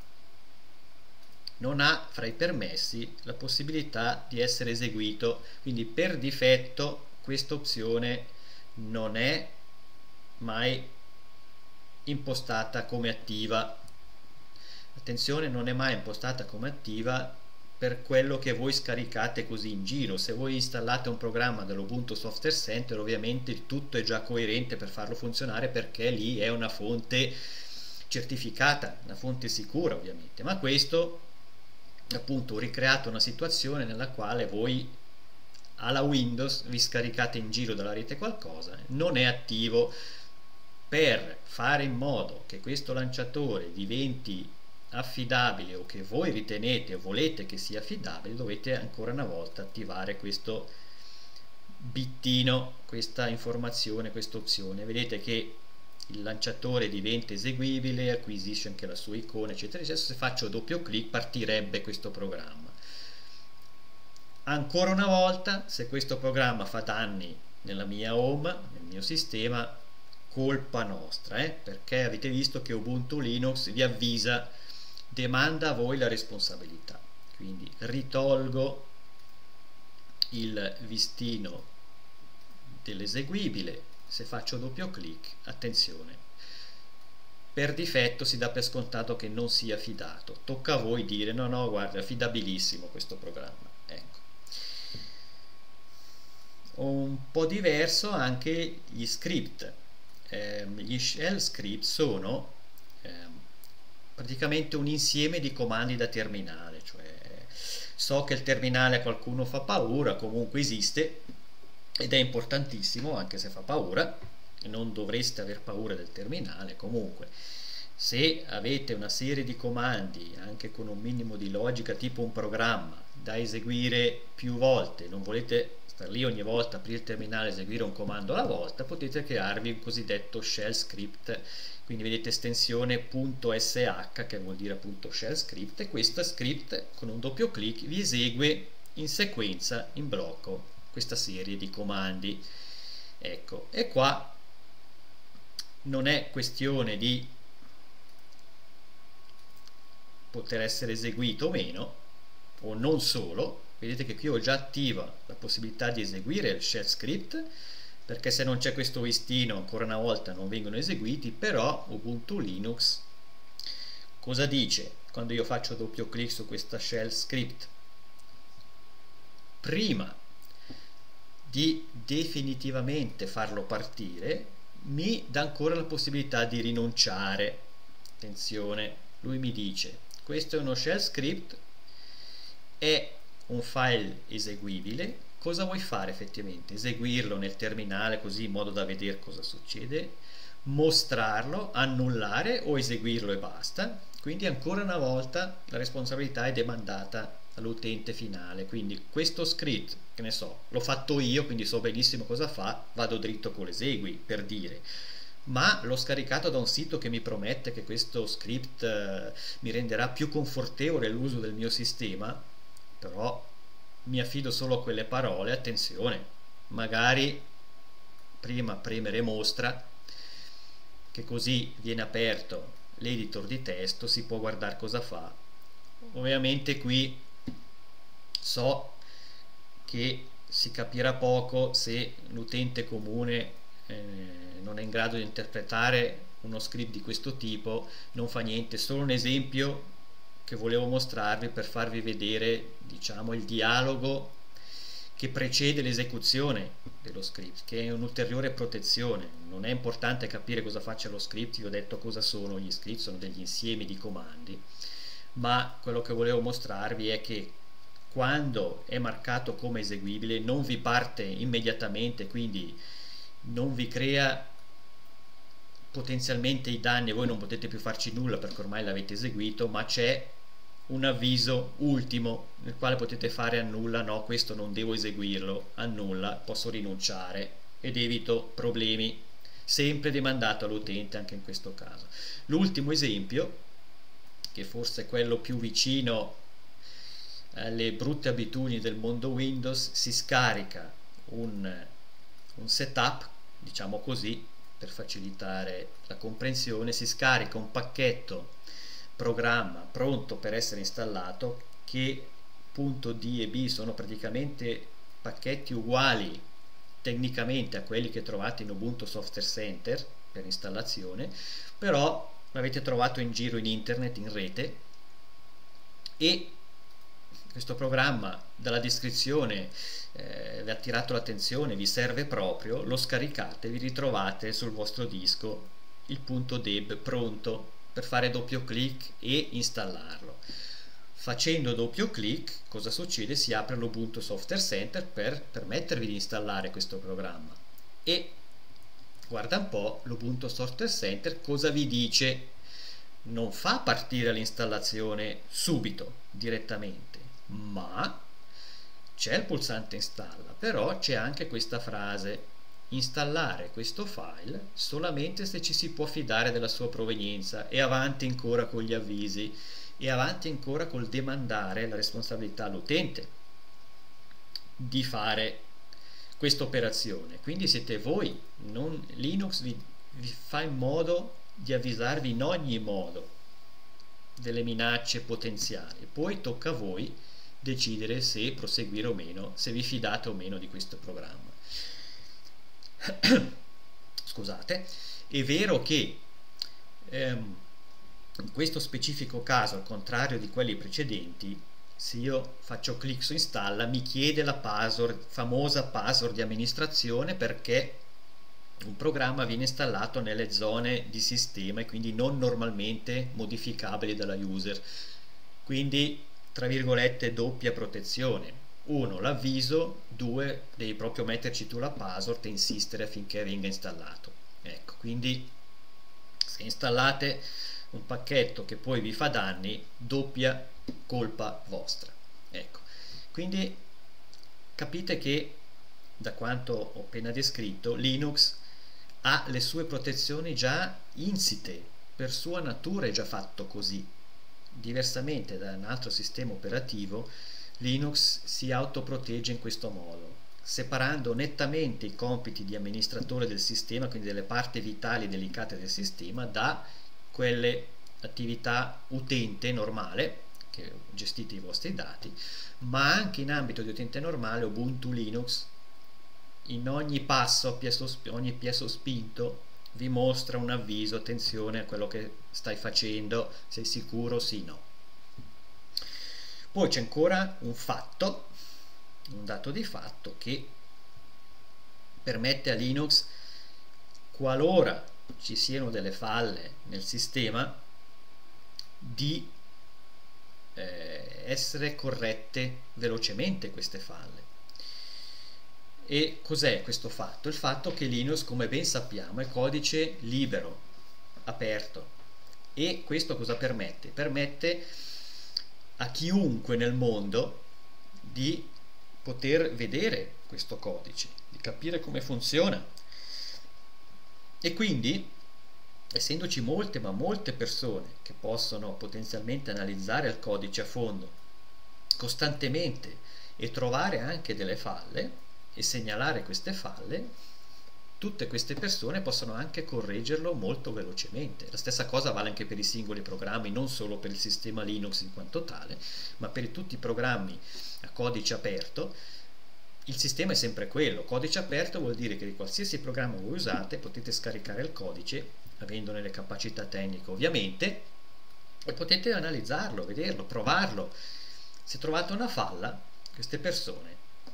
fra i permessi la possibilità di essere eseguito, quindi per difetto questa opzione non è mai impostata come attiva. Attenzione, non è mai impostata come attiva per quello che voi scaricate così in giro. Se voi installate un programma dell'Ubuntu Software Center, ovviamente il tutto è già coerente per farlo funzionare, perché lì è una fonte certificata, una fonte sicura ovviamente, ma questo appunto ho ricreato una situazione nella quale voi alla Windows vi scaricate in giro dalla rete qualcosa, non è attivo. Per fare in modo che questo lanciatore diventi affidabile, o che voi ritenete o volete che sia affidabile, dovete ancora una volta attivare questo bittino, questa informazione, questa opzione. Vedete che il lanciatore diventa eseguibile, acquisisce anche la sua icona, eccetera eccetera. Se faccio doppio clic partirebbe questo programma. Ancora una volta, se questo programma fa danni nella mia home, nel mio sistema, colpa nostra, perché avete visto che Ubuntu Linux vi avvisa, demanda a voi la responsabilità. Quindi ritolgo il vistino dell'eseguibile. Se faccio doppio clic, attenzione, per difetto si dà per scontato che non sia fidato. Tocca a voi dire no no, guarda, è affidabilissimo questo programma. Ecco, un po' diverso anche gli script. Gli shell script sono praticamente un insieme di comandi da terminale, cioè so che il terminale a qualcuno fa paura, comunque esiste ed è importantissimo anche se fa paura, non dovreste aver paura del terminale. Comunque se avete una serie di comandi anche con un minimo di logica, tipo un programma da eseguire più volte, non volete star lì ogni volta, aprire il terminale e eseguire un comando alla volta, potete crearvi un cosiddetto shell script. Quindi vedete estensione .sh, che vuol dire appunto shell script, e questo script con un doppio clic vi esegue in sequenza, in blocco, questa serie di comandi. Ecco, e qua non è questione di poter essere eseguito o meno, o non solo. Vedete che qui ho già attiva la possibilità di eseguire il shell script, perché se non c'è questo listino ancora una volta non vengono eseguiti. Però Ubuntu Linux cosa dice quando io faccio doppio clic su questa shell script? Prima di definitivamente farlo partire mi dà ancora la possibilità di rinunciare. Attenzione, lui mi dice: questo è uno shell script, è un file eseguibile, cosa vuoi fare effettivamente? Eseguirlo nel terminale così in modo da vedere cosa succede, mostrarlo, annullare o eseguirlo e basta? Quindi ancora una volta la responsabilità è demandata all'utente finale. Quindi questo script, che ne so, l'ho fatto io, quindi so benissimo cosa fa, vado dritto con l'esegui, per dire. Ma l'ho scaricato da un sito che mi promette che questo script mi renderà più confortevole l'uso del mio sistema, però mi affido solo a quelle parole. Attenzione, magari prima premere mostra, che così viene aperto l'editor di testo, si può guardare cosa fa. Ovviamente qui so che si capirà poco se l'utente comune non è in grado di interpretare uno script di questo tipo. Non fa niente, solo un esempio che volevo mostrarvi per farvi vedere, diciamo, il dialogo che precede l'esecuzione dello script, che è un'ulteriore protezione. Non è importante capire cosa faccia lo script, vi ho detto cosa sono gli script, sono degli insiemi di comandi, ma quello che volevo mostrarvi è che quando è marcato come eseguibile non vi parte immediatamente, quindi non vi crea potenzialmente i danni e voi non potete più farci nulla perché ormai l'avete eseguito, ma c'è un avviso ultimo nel quale potete fare annulla, no, questo non devo eseguirlo, annulla, posso rinunciare ed evito problemi, sempre demandato all'utente anche in questo caso. L'ultimo esempio, che forse è quello più vicino alle brutte abitudini del mondo Windows, si scarica un setup, diciamo così, per facilitare la comprensione, si scarica un pacchetto programma pronto per essere installato, che .d e b sono praticamente pacchetti uguali tecnicamente a quelli che trovate in Ubuntu Software Center per installazione, però l'avete trovato in giro in internet, in rete, e questo programma dalla descrizione vi ha attirato l'attenzione, vi serve proprio, lo scaricate, vi ritrovate sul vostro disco il .deb pronto per fare doppio clic e installarlo. Facendo doppio clic cosa succede? Si apre l'Ubuntu Software Center per permettervi di installare questo programma, e guarda un po', l'Ubuntu Software Center cosa vi dice? Non fa partire l'installazione subito direttamente, ma c'è il pulsante installa, però c'è anche questa frase: installare questo file solamente se ci si può fidare della sua provenienza, e avanti ancora con gli avvisi, e avanti ancora col demandare la responsabilità all'utente di fare questa operazione. Quindi siete voi, non Linux vi fa in modo di avvisarvi in ogni modo delle minacce potenziali, poi tocca a voi decidere se proseguire o meno, se vi fidate o meno di questo programma. Scusate, è vero che in questo specifico caso, al contrario di quelli precedenti, se io faccio clic su installa mi chiede la password, famosa password di amministrazione, perché un programma viene installato nelle zone di sistema e quindi non normalmente modificabili dalla user. Quindi, tra virgolette, doppia protezione. Uno, l'avviso; due, devi proprio metterci tu la password e insistere affinché venga installato. Ecco, quindi se installate un pacchetto che poi vi fa danni, doppia colpa vostra. Ecco, quindi capite che da quanto ho appena descritto, Linux ha le sue protezioni già insite, per sua natura è già fatto così. Diversamente da un altro sistema operativo, Linux si autoprotegge in questo modo, separando nettamente i compiti di amministratore del sistema, quindi delle parti vitali e delicate del sistema, da quelle attività utente normale, che gestite i vostri dati, ma anche in ambito di utente normale Ubuntu Linux in ogni passo, ogni piezo spinto vi mostra un avviso: attenzione a quello che stai facendo, sei sicuro, sì, no. Poi c'è ancora un fatto, un dato di fatto che permette a Linux, qualora ci siano delle falle nel sistema, di essere corrette velocemente queste falle. E cos'è questo fatto? Il fatto che Linux, come ben sappiamo, è codice libero, aperto. E questo cosa permette? Permette a chiunque nel mondo di poter vedere questo codice, di capire come funziona. E quindi, essendoci molte persone che possono potenzialmente analizzare il codice a fondo costantemente e trovare anche delle falle e segnalare queste falle, tutte queste persone possono anche correggerlo molto velocemente. La stessa cosa vale anche per i singoli programmi, non solo per il sistema Linux in quanto tale, ma per tutti i programmi a codice aperto. Il sistema è sempre quello. Codice aperto vuol dire che di qualsiasi programma voi usate potete scaricare il codice, avendone le capacità tecniche ovviamente, e potete analizzarlo, vederlo, provarlo. Se trovate una falla, queste persone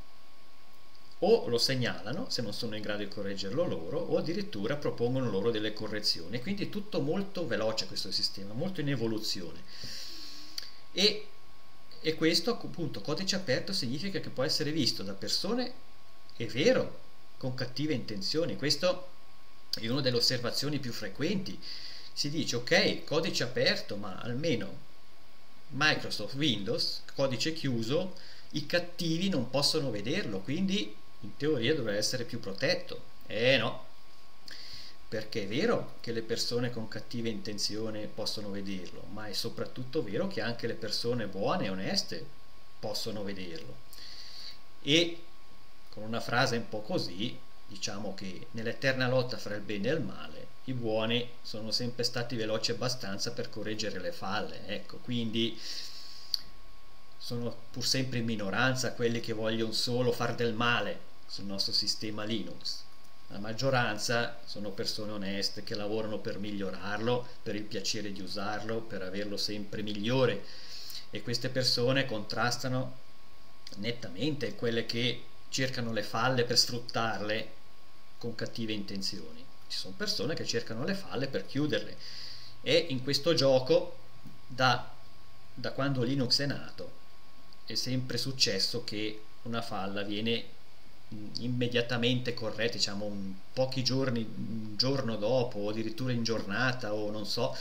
o lo segnalano se non sono in grado di correggerlo loro, o addirittura propongono loro delle correzioni. Quindi è tutto molto veloce questo sistema, molto in evoluzione. E questo appunto, codice aperto, significa che può essere visto da persone, è vero, con cattive intenzioni. Questo è una delle osservazioni più frequenti. Si dice: ok, codice aperto, ma almeno Microsoft Windows, codice chiuso, i cattivi non possono vederlo, quindi in teoria dovrebbe essere più protetto. No, perché è vero che le persone con cattive intenzioni possono vederlo, ma è soprattutto vero che anche le persone buone e oneste possono vederlo. E con una frase un po' così, diciamo che nell'eterna lotta fra il bene e il male, i buoni sono sempre stati veloci abbastanza per correggere le falle. Ecco, quindi sono pur sempre in minoranza quelli che vogliono solo far del male sul nostro sistema Linux. La maggioranza sono persone oneste che lavorano per migliorarlo, per il piacere di usarlo, per averlo sempre migliore, e queste persone contrastano nettamente quelle che cercano le falle per sfruttarle con cattive intenzioni. Ci sono persone che cercano le falle per chiuderle, e in questo gioco da quando Linux è nato è sempre successo che una falla viene immediatamente corretta, diciamo pochi giorni, un giorno dopo, o addirittura in giornata, o non so.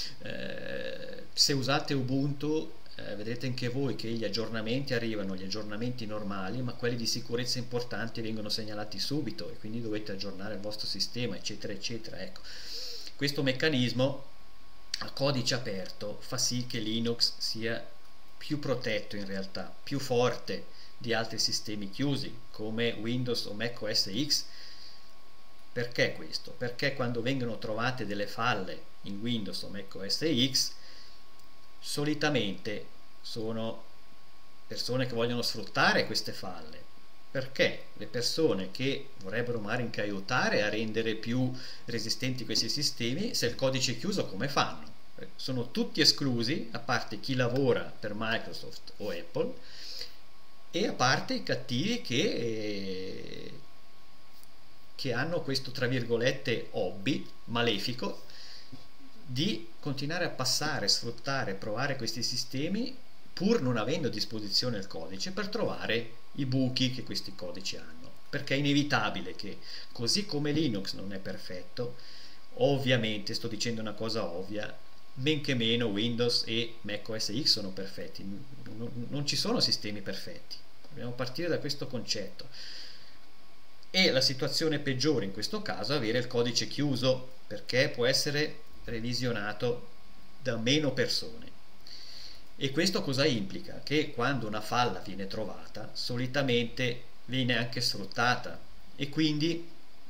Se usate Ubuntu vedrete anche voi che gli aggiornamenti arrivano, gli aggiornamenti normali, ma quelli di sicurezza importanti vengono segnalati subito, e quindi dovete aggiornare il vostro sistema, eccetera eccetera. Ecco, questo meccanismo a codice aperto fa sì che Linux sia più protetto, in realtà più forte di altri sistemi chiusi come Windows o Mac OS X. Perché questo? Perché quando vengono trovate delle falle in Windows o Mac OS X, solitamente sono persone che vogliono sfruttare queste falle, perché le persone che vorrebbero magari anche aiutare a rendere più resistenti questi sistemi, se il codice è chiuso, come fanno? Sono tutti esclusi, a parte chi lavora per Microsoft o Apple, e a parte i cattivi che che hanno questo, tra virgolette, hobby malefico di continuare a passare, sfruttare, provare questi sistemi pur non avendo a disposizione il codice per trovare i buchi che questi codici hanno, perché è inevitabile che, così come Linux non è perfetto, ovviamente sto dicendo una cosa ovvia, men che meno Windows e Mac OS X sono perfetti, non ci sono sistemi perfetti, dobbiamo partire da questo concetto. E la situazione peggiore in questo caso è avere il codice chiuso, perché può essere revisionato da meno persone. E questo cosa implica? Che quando una falla viene trovata, solitamente viene anche sfruttata, e quindi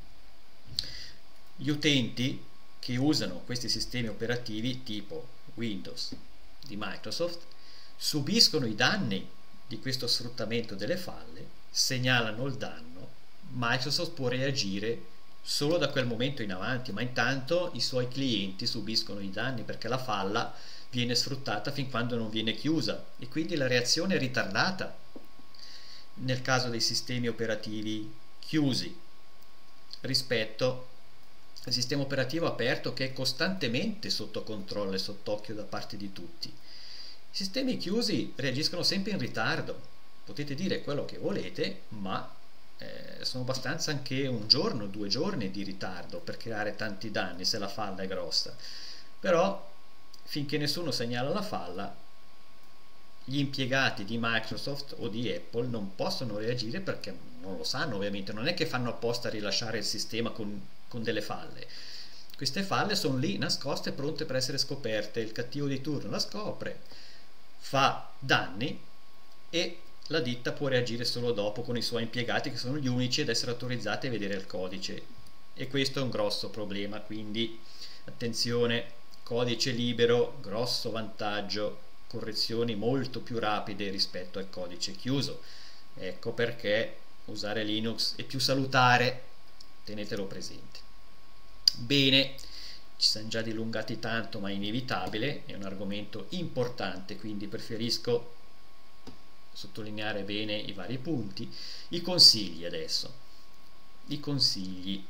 gli utenti che usano questi sistemi operativi tipo Windows di Microsoft subiscono i danni di questo sfruttamento delle falle, segnalano il danno, Microsoft può reagire solo da quel momento in avanti, ma intanto i suoi clienti subiscono i danni perché la falla viene sfruttata fin quando non viene chiusa, e quindi la reazione è ritardata nel caso dei sistemi operativi chiusi rispetto al sistema operativo aperto, che è costantemente sotto controllo e sott'occhio da parte di tutti. I sistemi chiusi reagiscono sempre in ritardo, potete dire quello che volete, ma sono abbastanza anche un giorno, 2 giorni di ritardo per creare tanti danni se la falla è grossa. Però finché nessuno segnala la falla, gli impiegati di Microsoft o di Apple non possono reagire, perché non lo sanno, ovviamente non è che fanno apposta a rilasciare il sistema con delle falle. Queste falle sono lì nascoste, pronte per essere scoperte, il cattivo di turno la scopre, fa danni e la ditta può reagire solo dopo con i suoi impiegati, che sono gli unici ad essere autorizzati a vedere il codice, e questo è un grosso problema. Quindi attenzione, codice libero, grosso vantaggio, correzioni molto più rapide rispetto al codice chiuso. Ecco perché usare Linux è più salutare, tenetelo presente. Bene, ci siamo già dilungati tanto, ma è inevitabile, è un argomento importante, quindi preferisco sottolineare bene i vari punti. I consigli adesso, i consigli,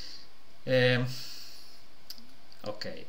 ok,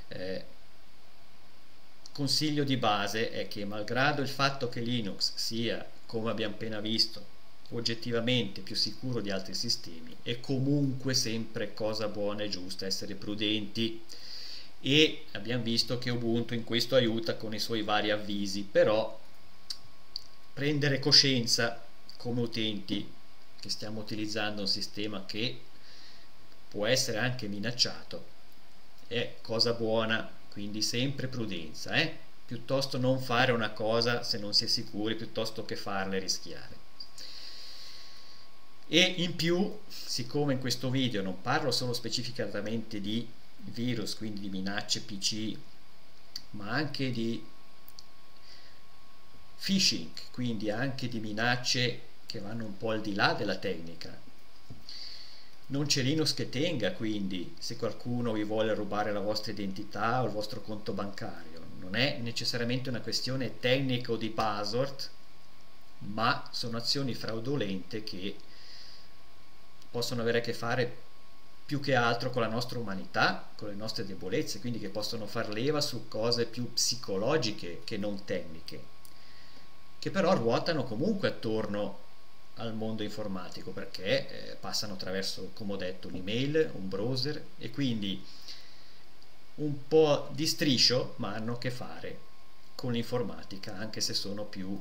consiglio di base è che, malgrado il fatto che Linux sia, come abbiamo appena visto, oggettivamente più sicuro di altri sistemi, è comunque sempre cosa buona e giusta essere prudenti, e abbiamo visto che Ubuntu in questo aiuta con i suoi vari avvisi. Però prendere coscienza come utenti che stiamo utilizzando un sistema che può essere anche minacciato è cosa buona, quindi sempre prudenza, piuttosto non fare una cosa se non si è sicuri, piuttosto che farla e rischiare. E in più, siccome in questo video non parlo solo specificatamente di virus, quindi di minacce PC, ma anche di phishing, quindi anche di minacce che vanno un po' al di là della tecnica, non c'è Linux che tenga. Quindi se qualcuno vi vuole rubare la vostra identità o il vostro conto bancario, non è necessariamente una questione tecnica o di password, ma sono azioni fraudolente che possono avere a che fare più che altro con la nostra umanità, con le nostre debolezze, quindi che possono far leva su cose più psicologiche che non tecniche, che però ruotano comunque attorno al mondo informatico, perché passano attraverso, come ho detto, un'email, un browser, e quindi un po' di striscio, ma hanno a che fare con l'informatica, anche se sono più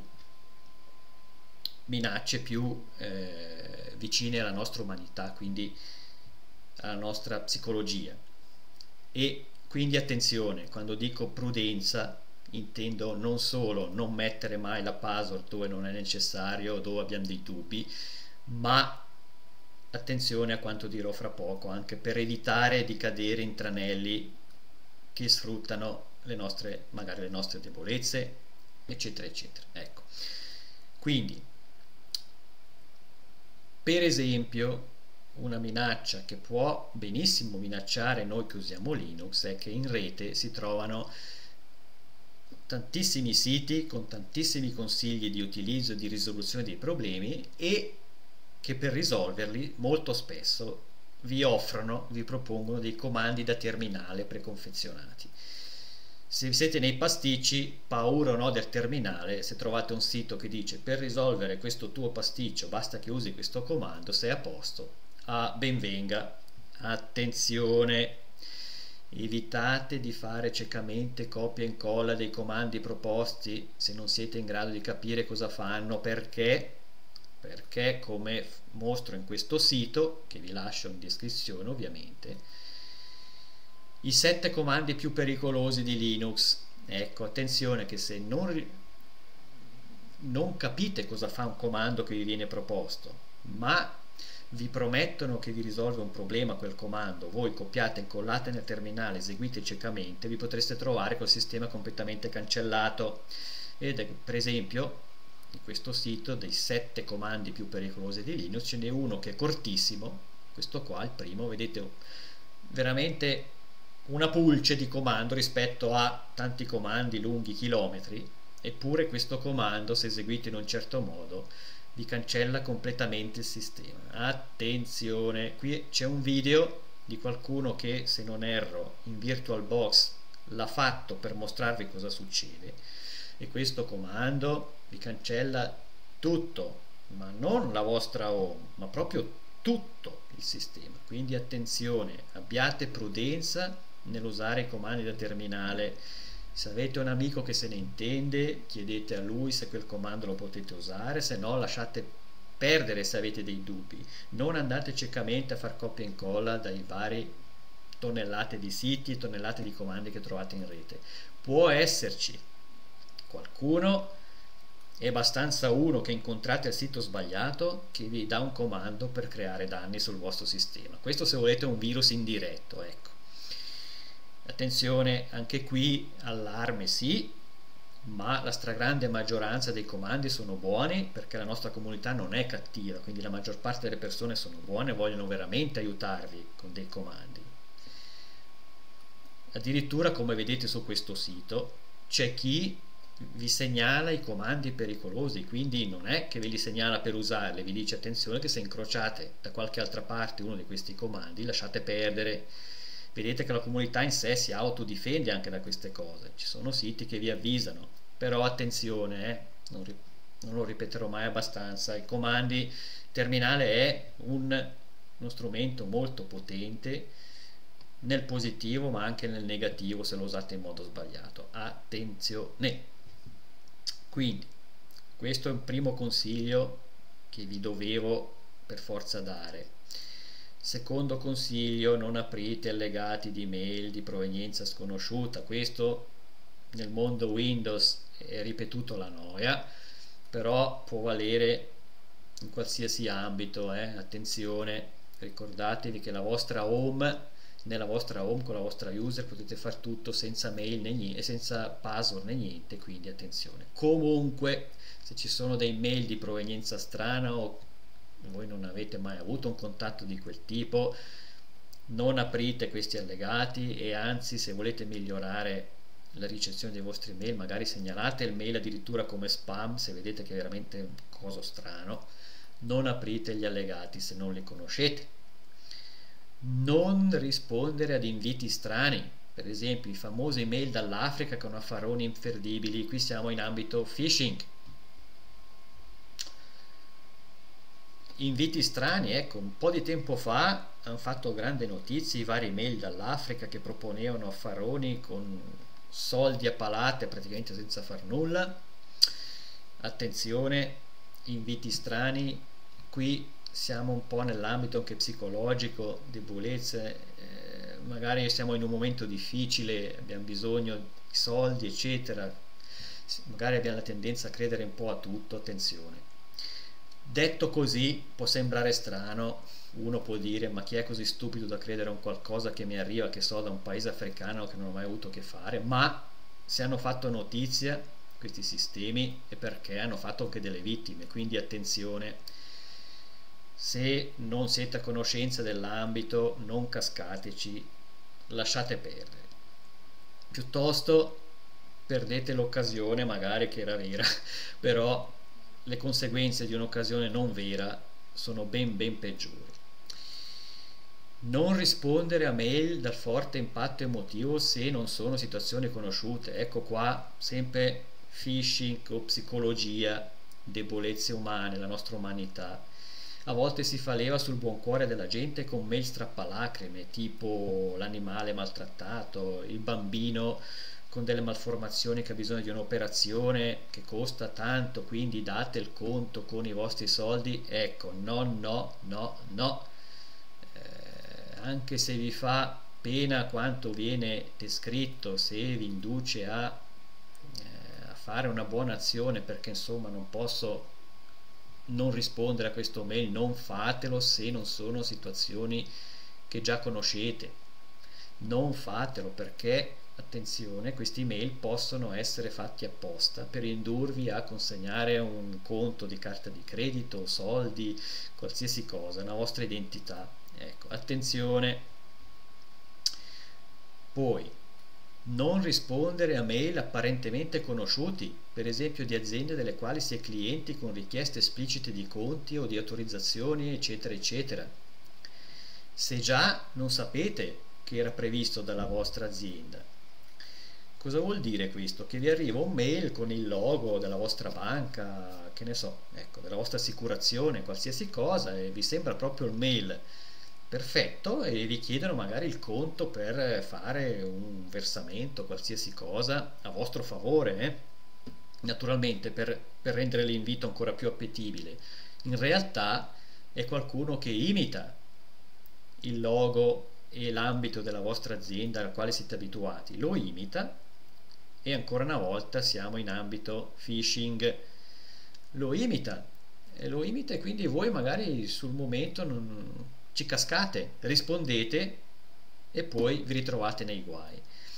minacce più vicine alla nostra umanità, quindi alla nostra psicologia. E quindi attenzione, quando dico prudenza intendo non solo non mettere mai la password dove non è necessario o dove abbiamo dei dubbi, ma attenzione a quanto dirò fra poco, anche per evitare di cadere in tranelli che sfruttano magari le nostre debolezze, eccetera eccetera. Ecco, quindi per esempio una minaccia che può benissimo minacciare noi che usiamo Linux è che in rete si trovano tantissimi siti con tantissimi consigli di utilizzo e di risoluzione dei problemi, e che per risolverli molto spesso vi propongono dei comandi da terminale preconfezionati. Se siete nei pasticci, paura o no del terminale, se trovate un sito che dice per risolvere questo tuo pasticcio basta che usi questo comando, sei a posto, ben venga. Attenzione, evitate di fare ciecamente copia e incolla dei comandi proposti se non siete in grado di capire cosa fanno, perché come mostro in questo sito, che vi lascio in descrizione ovviamente, i 7 comandi più pericolosi di Linux. Ecco, attenzione che se non capite cosa fa un comando che vi viene proposto, ma vi promettono che vi risolve un problema quel comando, voi copiate, incollate nel terminale, eseguite ciecamente, vi potreste trovare col sistema completamente cancellato. Ed per esempio in questo sito dei 7 comandi più pericolosi di Linux ce n'è uno che è cortissimo, questo qua, il primo, vedete, veramente una pulce di comando rispetto a tanti comandi lunghi chilometri, eppure questo comando, se eseguito in un certo modo, vi cancella completamente il sistema. Attenzione, qui c'è un video di qualcuno che, se non erro, in VirtualBox l'ha fatto per mostrarvi cosa succede, e questo comando vi cancella tutto, ma non la vostra home, ma proprio tutto il sistema. Quindi attenzione, abbiate prudenza nell'usare i comandi da terminale. Se avete un amico che se ne intende, chiedete a lui se quel comando lo potete usare, se no lasciate perdere se avete dei dubbi. Non andate ciecamente a far copia e incolla dai vari tonnellate di siti e tonnellate di comandi che trovate in rete. Può esserci qualcuno, è abbastanza uno che incontrate al sito sbagliato, che vi dà un comando per creare danni sul vostro sistema. Questo se volete è un virus indiretto, ecco. Attenzione, anche qui allarme sì, ma la stragrande maggioranza dei comandi sono buoni, perché la nostra comunità non è cattiva, quindi la maggior parte delle persone sono buone e vogliono veramente aiutarvi con dei comandi. Addirittura, come vedete su questo sito, c'è chi vi segnala i comandi pericolosi, quindi non è che ve li segnala per usarli, vi dice attenzione che se incrociate da qualche altra parte uno di questi comandi lasciate perdere. Vedete che la comunità in sé si autodifende anche da queste cose, ci sono siti che vi avvisano, però attenzione, non lo ripeterò mai abbastanza, i comandi terminale è uno strumento molto potente nel positivo ma anche nel negativo se lo usate in modo sbagliato. Attenzione! Quindi questo è un primo consiglio che vi dovevo per forza dare. Secondo consiglio, non aprite allegati di mail di provenienza sconosciuta. Questo nel mondo Windows è ripetuto la noia, però può valere in qualsiasi ambito. Attenzione, ricordatevi che la vostra home, nella vostra home con la vostra user potete fare tutto senza mail né niente, senza password né niente, quindi attenzione. Comunque, se ci sono dei mail di provenienza strana o voi non avete mai avuto un contatto di quel tipo, non aprite questi allegati, e anzi, se volete migliorare la ricezione dei vostri mail, magari segnalate il mail addirittura come spam se vedete che è veramente un coso strano. Non aprite gli allegati se non li conoscete. Non rispondere ad inviti strani, per esempio i famosi mail dall'Africa con affaroni imperdibili. Qui siamo in ambito phishing. Inviti strani, ecco, un po' di tempo fa hanno fatto grande notizia i vari mail dall'Africa che proponevano affaroni con soldi a palate praticamente senza far nulla. Attenzione, inviti strani, qui siamo un po' nell'ambito anche psicologico, debolezze, magari siamo in un momento difficile, abbiamo bisogno di soldi eccetera, magari abbiamo la tendenza a credere un po' a tutto. Attenzione. Detto così può sembrare strano, uno può dire ma chi è così stupido da credere a un qualcosa che mi arriva, che so, da un paese africano che non ho mai avuto a che fare, ma se hanno fatto notizia questi sistemi è perché hanno fatto anche delle vittime, quindi attenzione, se non siete a conoscenza dell'ambito non cascateci, lasciate perdere, piuttosto perdete l'occasione magari che era vera, però le conseguenze di un'occasione non vera sono ben peggiori. Non rispondere a mail dal forte impatto emotivo se non sono situazioni conosciute. Ecco qua sempre phishing o psicologia, debolezze umane, la nostra umanità. A volte si fa leva sul buon cuore della gente con mail strappalacrime, tipo l'animale maltrattato, il bambino con delle malformazioni che ha bisogno di un'operazione che costa tanto, quindi date il conto con i vostri soldi. Ecco, no, no, no, no. Anche se vi fa pena quanto viene descritto, se vi induce a fare una buona azione, perché insomma non posso non rispondere a questo mail, non fatelo se non sono situazioni che già conoscete. Non fatelo, perché attenzione, questi mail possono essere fatti apposta per indurvi a consegnare un conto di carta di credito, soldi, qualsiasi cosa, una vostra identità. Ecco, attenzione. Poi non rispondere a mail apparentemente conosciuti, per esempio di aziende delle quali si è clienti con richieste esplicite di conti o di autorizzazioni, eccetera, eccetera. Se già non sapete che era previsto dalla vostra azienda. Cosa vuol dire questo? Che vi arriva un mail con il logo della vostra banca, che ne so, ecco, della vostra assicurazione, qualsiasi cosa, e vi sembra proprio il mail perfetto e vi chiedono magari il conto per fare un versamento, qualsiasi cosa a vostro favore, naturalmente per rendere l'invito ancora più appetibile. In realtà è qualcuno che imita il logo e l'ambito della vostra azienda al quale siete abituati, lo imita, e ancora una volta siamo in ambito phishing. Lo imita e quindi voi magari sul momento non ci cascate, rispondete e poi vi ritrovate nei guai.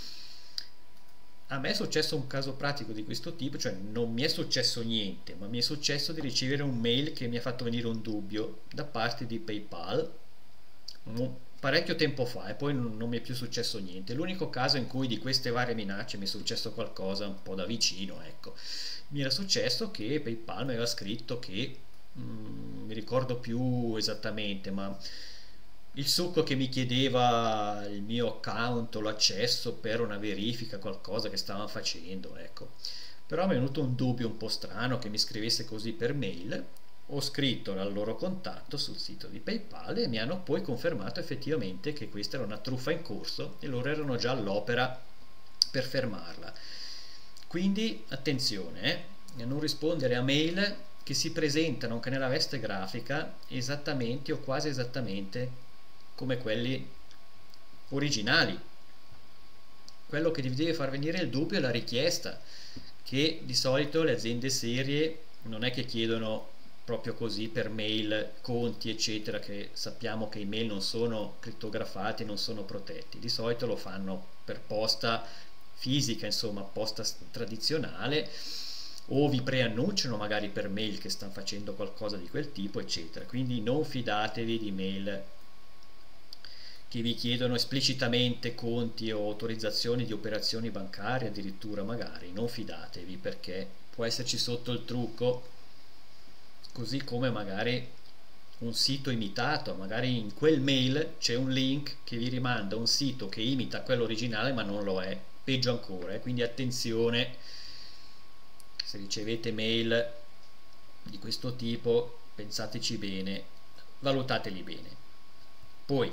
A me è successo un caso pratico di questo tipo, cioè non mi è successo niente, ma mi è successo di ricevere un mail che mi ha fatto venire un dubbio da parte di PayPal parecchio tempo fa, e poi non mi è più successo niente. L'unico caso in cui di queste varie minacce mi è successo qualcosa un po' da vicino, ecco, mi era successo che PayPal mi aveva scritto che mi ricordo più esattamente, ma il succo che mi chiedeva il mio account o l'accesso per una verifica, qualcosa che stavano facendo, ecco. Però mi è venuto un dubbio un po' strano che mi scrivesse così per mail. Ho scritto al loro contatto sul sito di PayPal e mi hanno poi confermato effettivamente che questa era una truffa in corso e loro erano già all'opera per fermarla. Quindi attenzione a non rispondere a mail che si presentano anche nella veste grafica esattamente o quasi esattamente come quelli originali. Quello che vi deve far venire il dubbio è la richiesta, che di solito le aziende serie non è che chiedono proprio così per mail conti eccetera, che sappiamo che i mail non sono crittografati, non sono protetti, di solito lo fanno per posta fisica, insomma posta tradizionale, o vi preannunciano magari per mail che stanno facendo qualcosa di quel tipo eccetera. Quindi non fidatevi di mail che vi chiedono esplicitamente conti o autorizzazioni di operazioni bancarie, addirittura magari non fidatevi, perché può esserci sotto il trucco. Così come magari un sito imitato, magari in quel mail c'è un link che vi rimanda a un sito che imita quello originale ma non lo è, peggio ancora, quindi attenzione, se ricevete mail di questo tipo pensateci bene, valutateli bene. Poi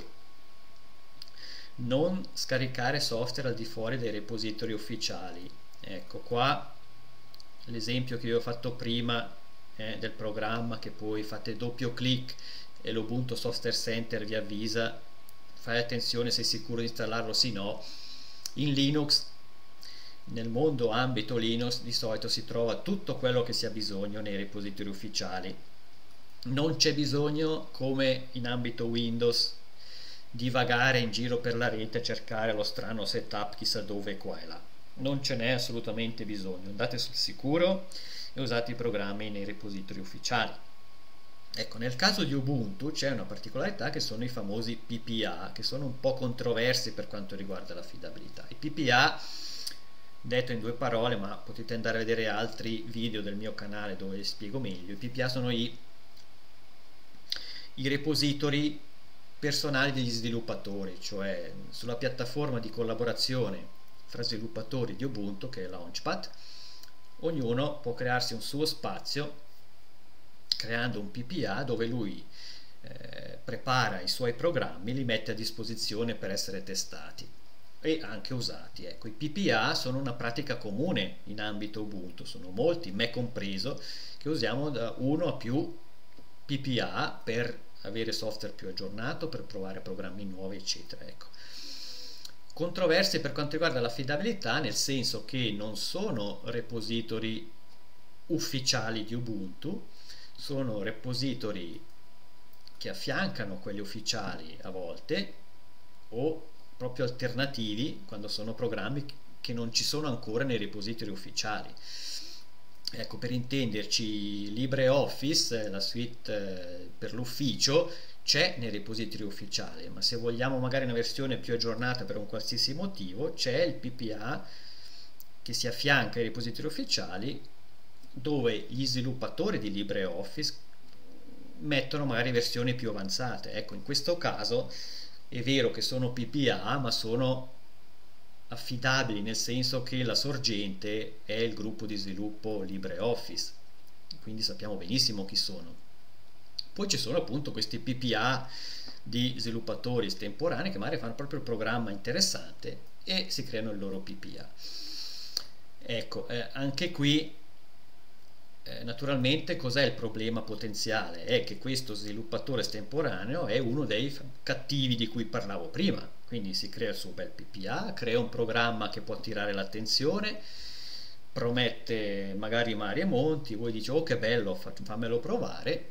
non scaricare software al di fuori dei repository ufficiali. Ecco qua l'esempio che vi ho fatto prima del programma, che poi fate doppio clic e l'Ubuntu Software Center vi avvisa, fai attenzione, sei sicuro di installarlo, sì no. In Linux, nel mondo ambito Linux, di solito si trova tutto quello che si ha bisogno nei repository ufficiali. Non c'è bisogno, come in ambito Windows, di vagare in giro per la rete a cercare lo strano setup chissà dove, qua e là. Non ce n'è assolutamente bisogno, andate sul sicuro e usate i programmi nei repository ufficiali. Ecco, nel caso di Ubuntu c'è una particolarità che sono i famosi PPA, che sono un po' controversi per quanto riguarda l'affidabilità. I PPA, detto in due parole, ma potete andare a vedere altri video del mio canale dove vi spiego meglio, i PPA sono i repository personali degli sviluppatori, cioè sulla piattaforma di collaborazione fra sviluppatori di Ubuntu, che è Launchpad, ognuno può crearsi un suo spazio creando un PPA dove lui prepara i suoi programmi, li mette a disposizione per essere testati e anche usati. Ecco, i PPA sono una pratica comune in ambito Ubuntu, sono molti, me compreso, che usiamo da uno a più PPA per avere software più aggiornato, per provare programmi nuovi, eccetera. Ecco. Controversie per quanto riguarda l'affidabilità, nel senso che non sono repository ufficiali di Ubuntu, sono repository che affiancano quelli ufficiali a volte, o proprio alternativi quando sono programmi che non ci sono ancora nei repository ufficiali. Ecco, per intenderci, LibreOffice, la suite per l'ufficio, c'è nei repository ufficiali, ma se vogliamo magari una versione più aggiornata per un qualsiasi motivo, c'è il PPA che si affianca ai repository ufficiali, dove gli sviluppatori di LibreOffice mettono magari versioni più avanzate. Ecco, in questo caso è vero che sono PPA, ma sono affidabili, nel senso che la sorgente è il gruppo di sviluppo LibreOffice, quindi sappiamo benissimo chi sono. Poi ci sono appunto questi PPA di sviluppatori estemporanei che magari fanno proprio il programma interessante e si creano il loro PPA. Ecco, anche qui naturalmente cos'è il problema potenziale? È che questo sviluppatore estemporaneo è uno dei cattivi di cui parlavo prima, quindi si crea il suo bel PPA, crea un programma che può attirare l'attenzione, promette magari mari e monti, voi dice oh che bello, fammelo provare,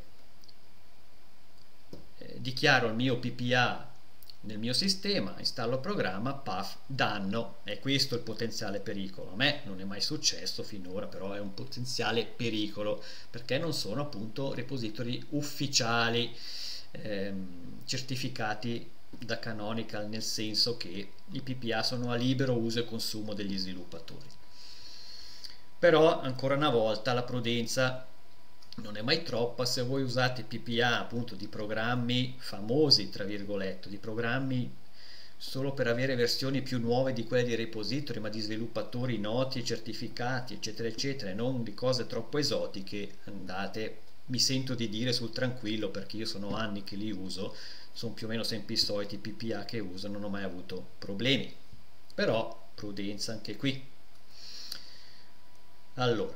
dichiaro il mio PPA nel mio sistema, installo il programma, paf, danno. È questo il potenziale pericolo. A me non è mai successo finora, però è un potenziale pericolo perché non sono appunto repository ufficiali certificati da Canonical, nel senso che i PPA sono a libero uso e consumo degli sviluppatori. Però ancora una volta la prudenza non è mai troppa. Se voi usate PPA appunto di programmi famosi, tra virgolette, di programmi solo per avere versioni più nuove di quelle di repository, ma di sviluppatori noti e certificati, eccetera eccetera, e non di cose troppo esotiche, andate, mi sento di dire, sul tranquillo, perché io sono anni che li uso, sono più o meno sempre i soliti PPA che uso, non ho mai avuto problemi. Però prudenza anche qui. Allora,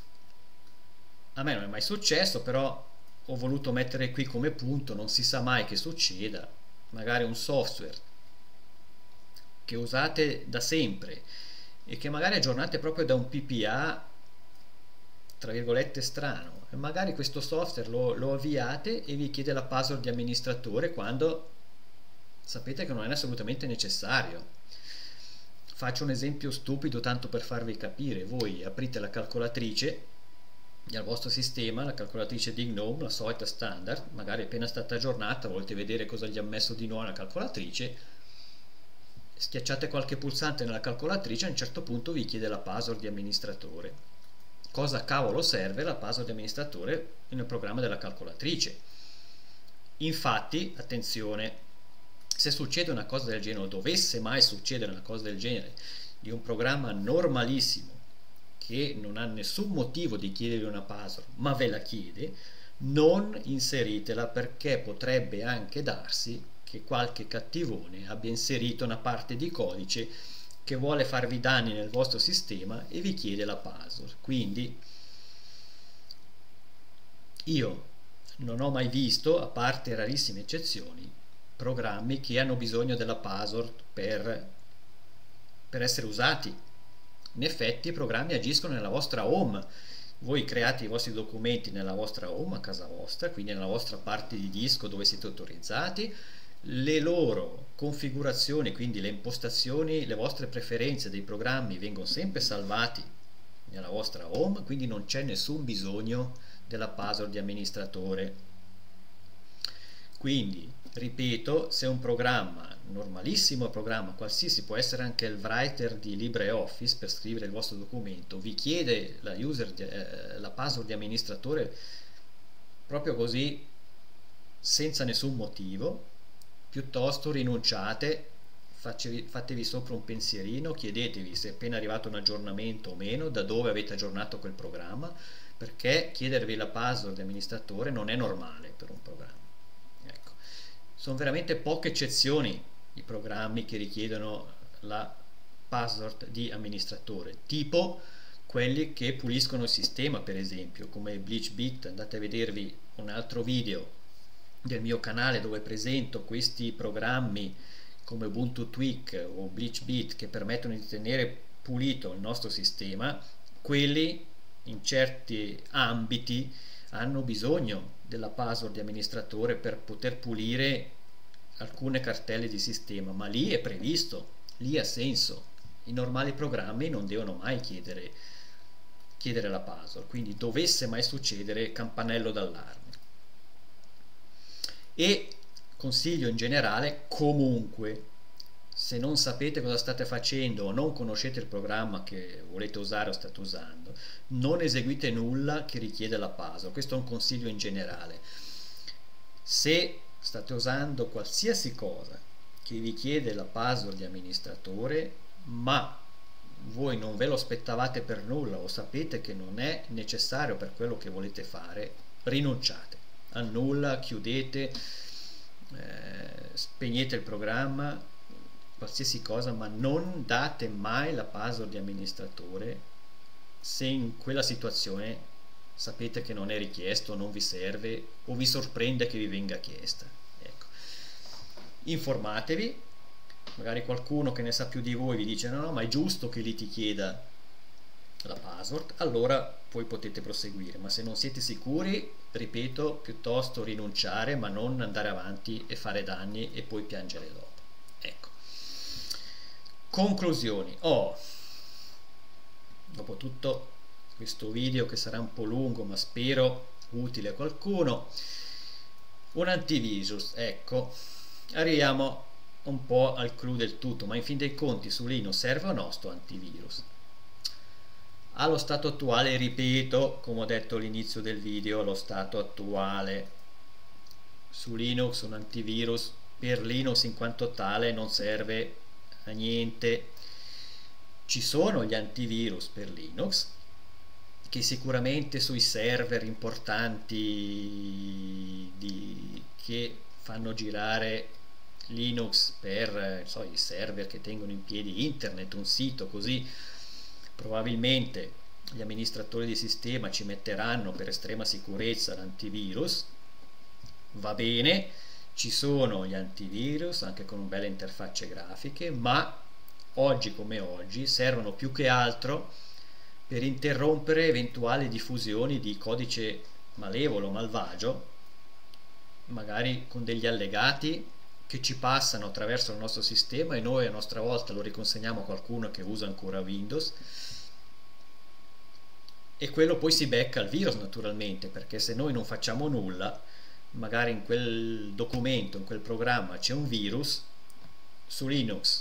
a me non è mai successo, però ho voluto mettere qui come punto, non si sa mai che succeda, magari un software che usate da sempre e che magari aggiornate proprio da un PPA tra virgolette strano, e magari questo software lo avviate e vi chiede la password di amministratore quando sapete che non è assolutamente necessario. Faccio un esempio stupido tanto per farvi capire: voi aprite la calcolatrice al vostro sistema, la calcolatrice di GNOME, la solita standard, magari appena stata aggiornata, volete vedere cosa gli ha messo di nuovo alla calcolatrice, schiacciate qualche pulsante nella calcolatrice, a un certo punto vi chiede la password di amministratore. Cosa cavolo serve la password di amministratore nel programma della calcolatrice? Infatti, attenzione, se succede una cosa del genere, o dovesse mai succedere una cosa del genere, di un programma normalissimo che non ha nessun motivo di chiedervi una password, ma ve la chiede, non inseritela, perché potrebbe anche darsi che qualche cattivone abbia inserito una parte di codice che vuole farvi danni nel vostro sistema e vi chiede la password. Quindi io non ho mai visto, a parte rarissime eccezioni, programmi che hanno bisogno della password per essere usati. In effetti i programmi agiscono nella vostra home, voi create i vostri documenti nella vostra home, a casa vostra, quindi nella vostra parte di disco dove siete autorizzati, le loro configurazioni, quindi le impostazioni, le vostre preferenze dei programmi vengono sempre salvati nella vostra home, quindi non c'è nessun bisogno della password di amministratore. Quindi, ripeto, se un programma, normalissimo programma, qualsiasi, può essere anche il writer di LibreOffice per scrivere il vostro documento, vi chiede la password di amministratore proprio così, senza nessun motivo, piuttosto rinunciate, fatevi sopra un pensierino, chiedetevi se è appena arrivato un aggiornamento o meno, da dove avete aggiornato quel programma, perché chiedervi la password di amministratore non è normale per un programma. Ecco. Sono veramente poche eccezioni i programmi che richiedono la password di amministratore, tipo quelli che puliscono il sistema, per esempio, come BleachBit. Andate a vedervi un altro video del mio canale dove presento questi programmi come Ubuntu Tweak o BleachBit che permettono di tenere pulito il nostro sistema. Quelli in certi ambiti hanno bisogno della password di amministratore per poter pulire alcune cartelle di sistema, ma lì è previsto, lì ha senso. I normali programmi non devono mai chiedere la password, quindi dovesse mai succedere, campanello d'allarme. E consiglio in generale, comunque, se non sapete cosa state facendo o non conoscete il programma che volete usare o state usando, non eseguite nulla che richiede la password. Questo è un consiglio in generale. Se state usando qualsiasi cosa che vi chiede la password di amministratore, ma voi non ve lo aspettavate per nulla o sapete che non è necessario per quello che volete fare, rinunciate, annulla, chiudete, spegnete il programma, qualsiasi cosa, ma non date mai la password di amministratore se in quella situazione sapete che non è richiesto, non vi serve o vi sorprende che vi venga chiesta. Ecco. Informatevi, magari qualcuno che ne sa più di voi vi dice no, ma è giusto che lì ti chieda la password, allora poi potete proseguire, ma se non siete sicuri, ripeto, piuttosto rinunciare, ma non andare avanti e fare danni e poi piangere dopo. Ecco. Conclusioni. Dopo tutto questo video che sarà un po' lungo, ma spero utile a qualcuno, un antivirus. Ecco, arriviamo un po' al clou del tutto, ma in fin dei conti su Linux serve o no sto antivirus? Allo stato attuale, ripeto, come ho detto all'inizio del video, allo stato attuale su Linux un antivirus per Linux in quanto tale non serve a niente. Ci sono gli antivirus per Linux che sicuramente sui server importanti che fanno girare Linux per i server che tengono in piedi internet, un sito, così probabilmente gli amministratori di sistema ci metteranno per estrema sicurezza l'antivirus. Va bene, ci sono gli antivirus anche con belle interfacce grafiche, ma oggi come oggi servono più che altro per interrompere eventuali diffusioni di codice malevolo, malvagio, magari con degli allegati che ci passano attraverso il nostro sistema e noi a nostra volta lo riconsegniamo a qualcuno che usa ancora Windows, e quello poi si becca il virus naturalmente, perché se noi non facciamo nulla, magari in quel documento, in quel programma c'è un virus, su Linux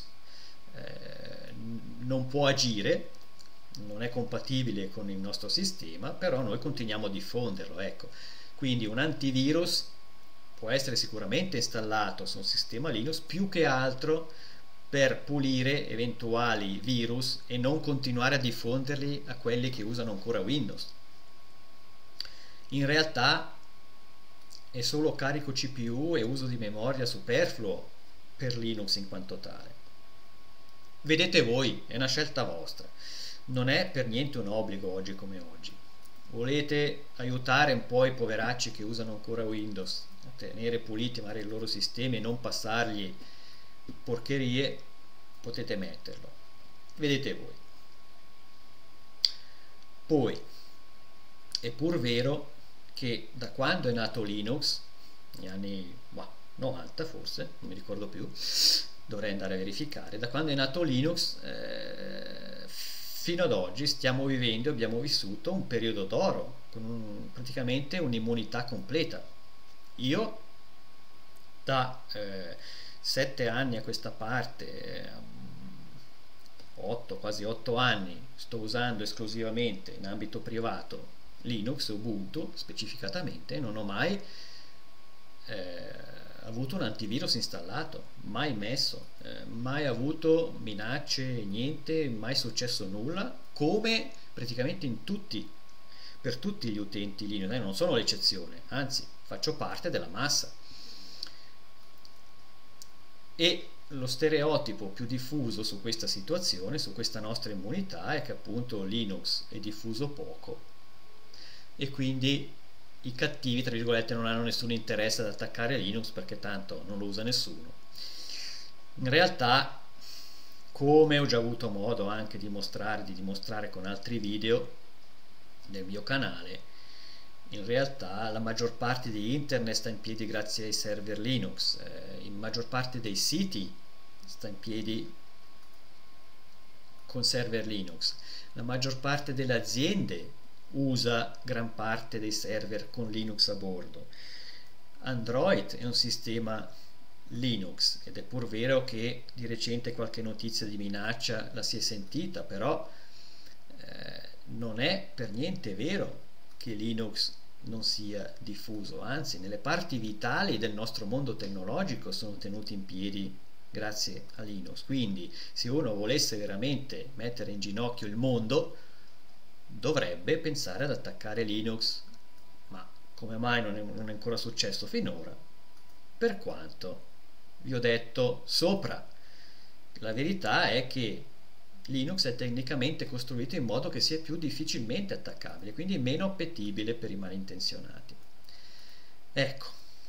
non può agire, non è compatibile con il nostro sistema, però noi continuiamo a diffonderlo. Ecco, quindi un antivirus può essere sicuramente installato su un sistema Linux più che altro per pulire eventuali virus e non continuare a diffonderli a quelli che usano ancora Windows. In realtà è solo carico CPU e uso di memoria superfluo per Linux in quanto tale. Vedete voi, è una scelta vostra, non è per niente un obbligo oggi come oggi. Volete aiutare un po' i poveracci che usano ancora Windows a tenere puliti magari i loro sistemi e non passargli porcherie, potete metterlo, vedete voi. Poi è pur vero che da quando è nato Linux, negli anni 90 forse, non mi ricordo più, dovrei andare a verificare, da quando è nato Linux fino ad oggi abbiamo vissuto un periodo d'oro con praticamente un'immunità completa. Io da 7 anni a questa parte, 8, quasi 8 anni, sto usando esclusivamente in ambito privato Linux, Ubuntu specificatamente, non ho mai avuto un antivirus installato, mai messo, mai avuto minacce, niente, mai successo nulla, come praticamente per tutti gli utenti Linux. Non sono l'eccezione, anzi faccio parte della massa. E lo stereotipo più diffuso su questa situazione, su questa nostra immunità, è che appunto Linux è diffuso poco e quindi i cattivi, tra virgolette, non hanno nessun interesse ad attaccare Linux perché tanto non lo usa nessuno. In realtà, come ho già avuto modo anche di dimostrare con altri video del mio canale, in realtà la maggior parte di internet sta in piedi grazie ai server Linux, la maggior parte dei siti sta in piedi con server Linux, la maggior parte delle aziende usa gran parte dei server con Linux a bordo. Android è un sistema Linux ed è pur vero che di recente qualche notizia di minaccia la si è sentita, però non è per niente vero che Linux non sia diffuso, anzi nelle parti vitali del nostro mondo tecnologico sono tenuti in piedi grazie a Linux. Quindi se uno volesse veramente mettere in ginocchio il mondo dovrebbe pensare ad attaccare Linux, ma come mai non è ancora successo finora? Per quanto vi ho detto sopra, la verità è che Linux è tecnicamente costruito in modo che sia più difficilmente attaccabile, quindi meno appetibile per i malintenzionati. Ecco,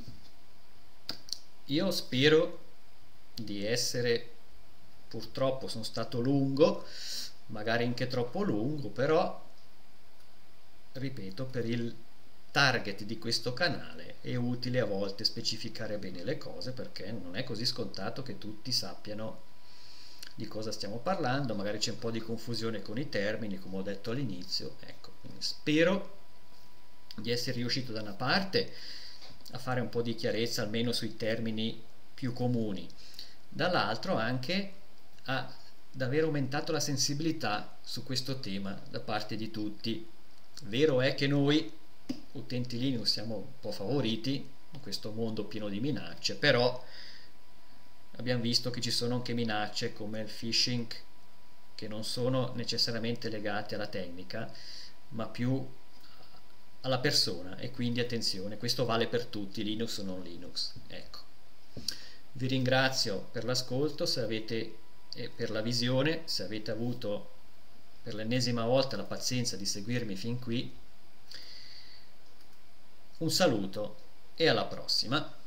io spero di essere, purtroppo sono stato lungo, magari anche troppo lungo, però ripeto, per il target di questo canale è utile a volte specificare bene le cose, perché non è così scontato che tutti sappiano di cosa stiamo parlando, magari c'è un po' di confusione con i termini, come ho detto all'inizio. Ecco, quindi spero di essere riuscito da una parte a fare un po' di chiarezza almeno sui termini più comuni, dall'altro anche ad aver aumentato la sensibilità su questo tema da parte di tutti. Vero è che noi utenti Linux siamo un po' favoriti in questo mondo pieno di minacce, però abbiamo visto che ci sono anche minacce come il phishing, che non sono necessariamente legate alla tecnica ma più alla persona, e quindi attenzione, questo vale per tutti, Linux o non Linux. Ecco, vi ringrazio per l'ascolto e per la visione, se avete avuto per l'ennesima volta la pazienza di seguirmi fin qui. Un saluto e alla prossima.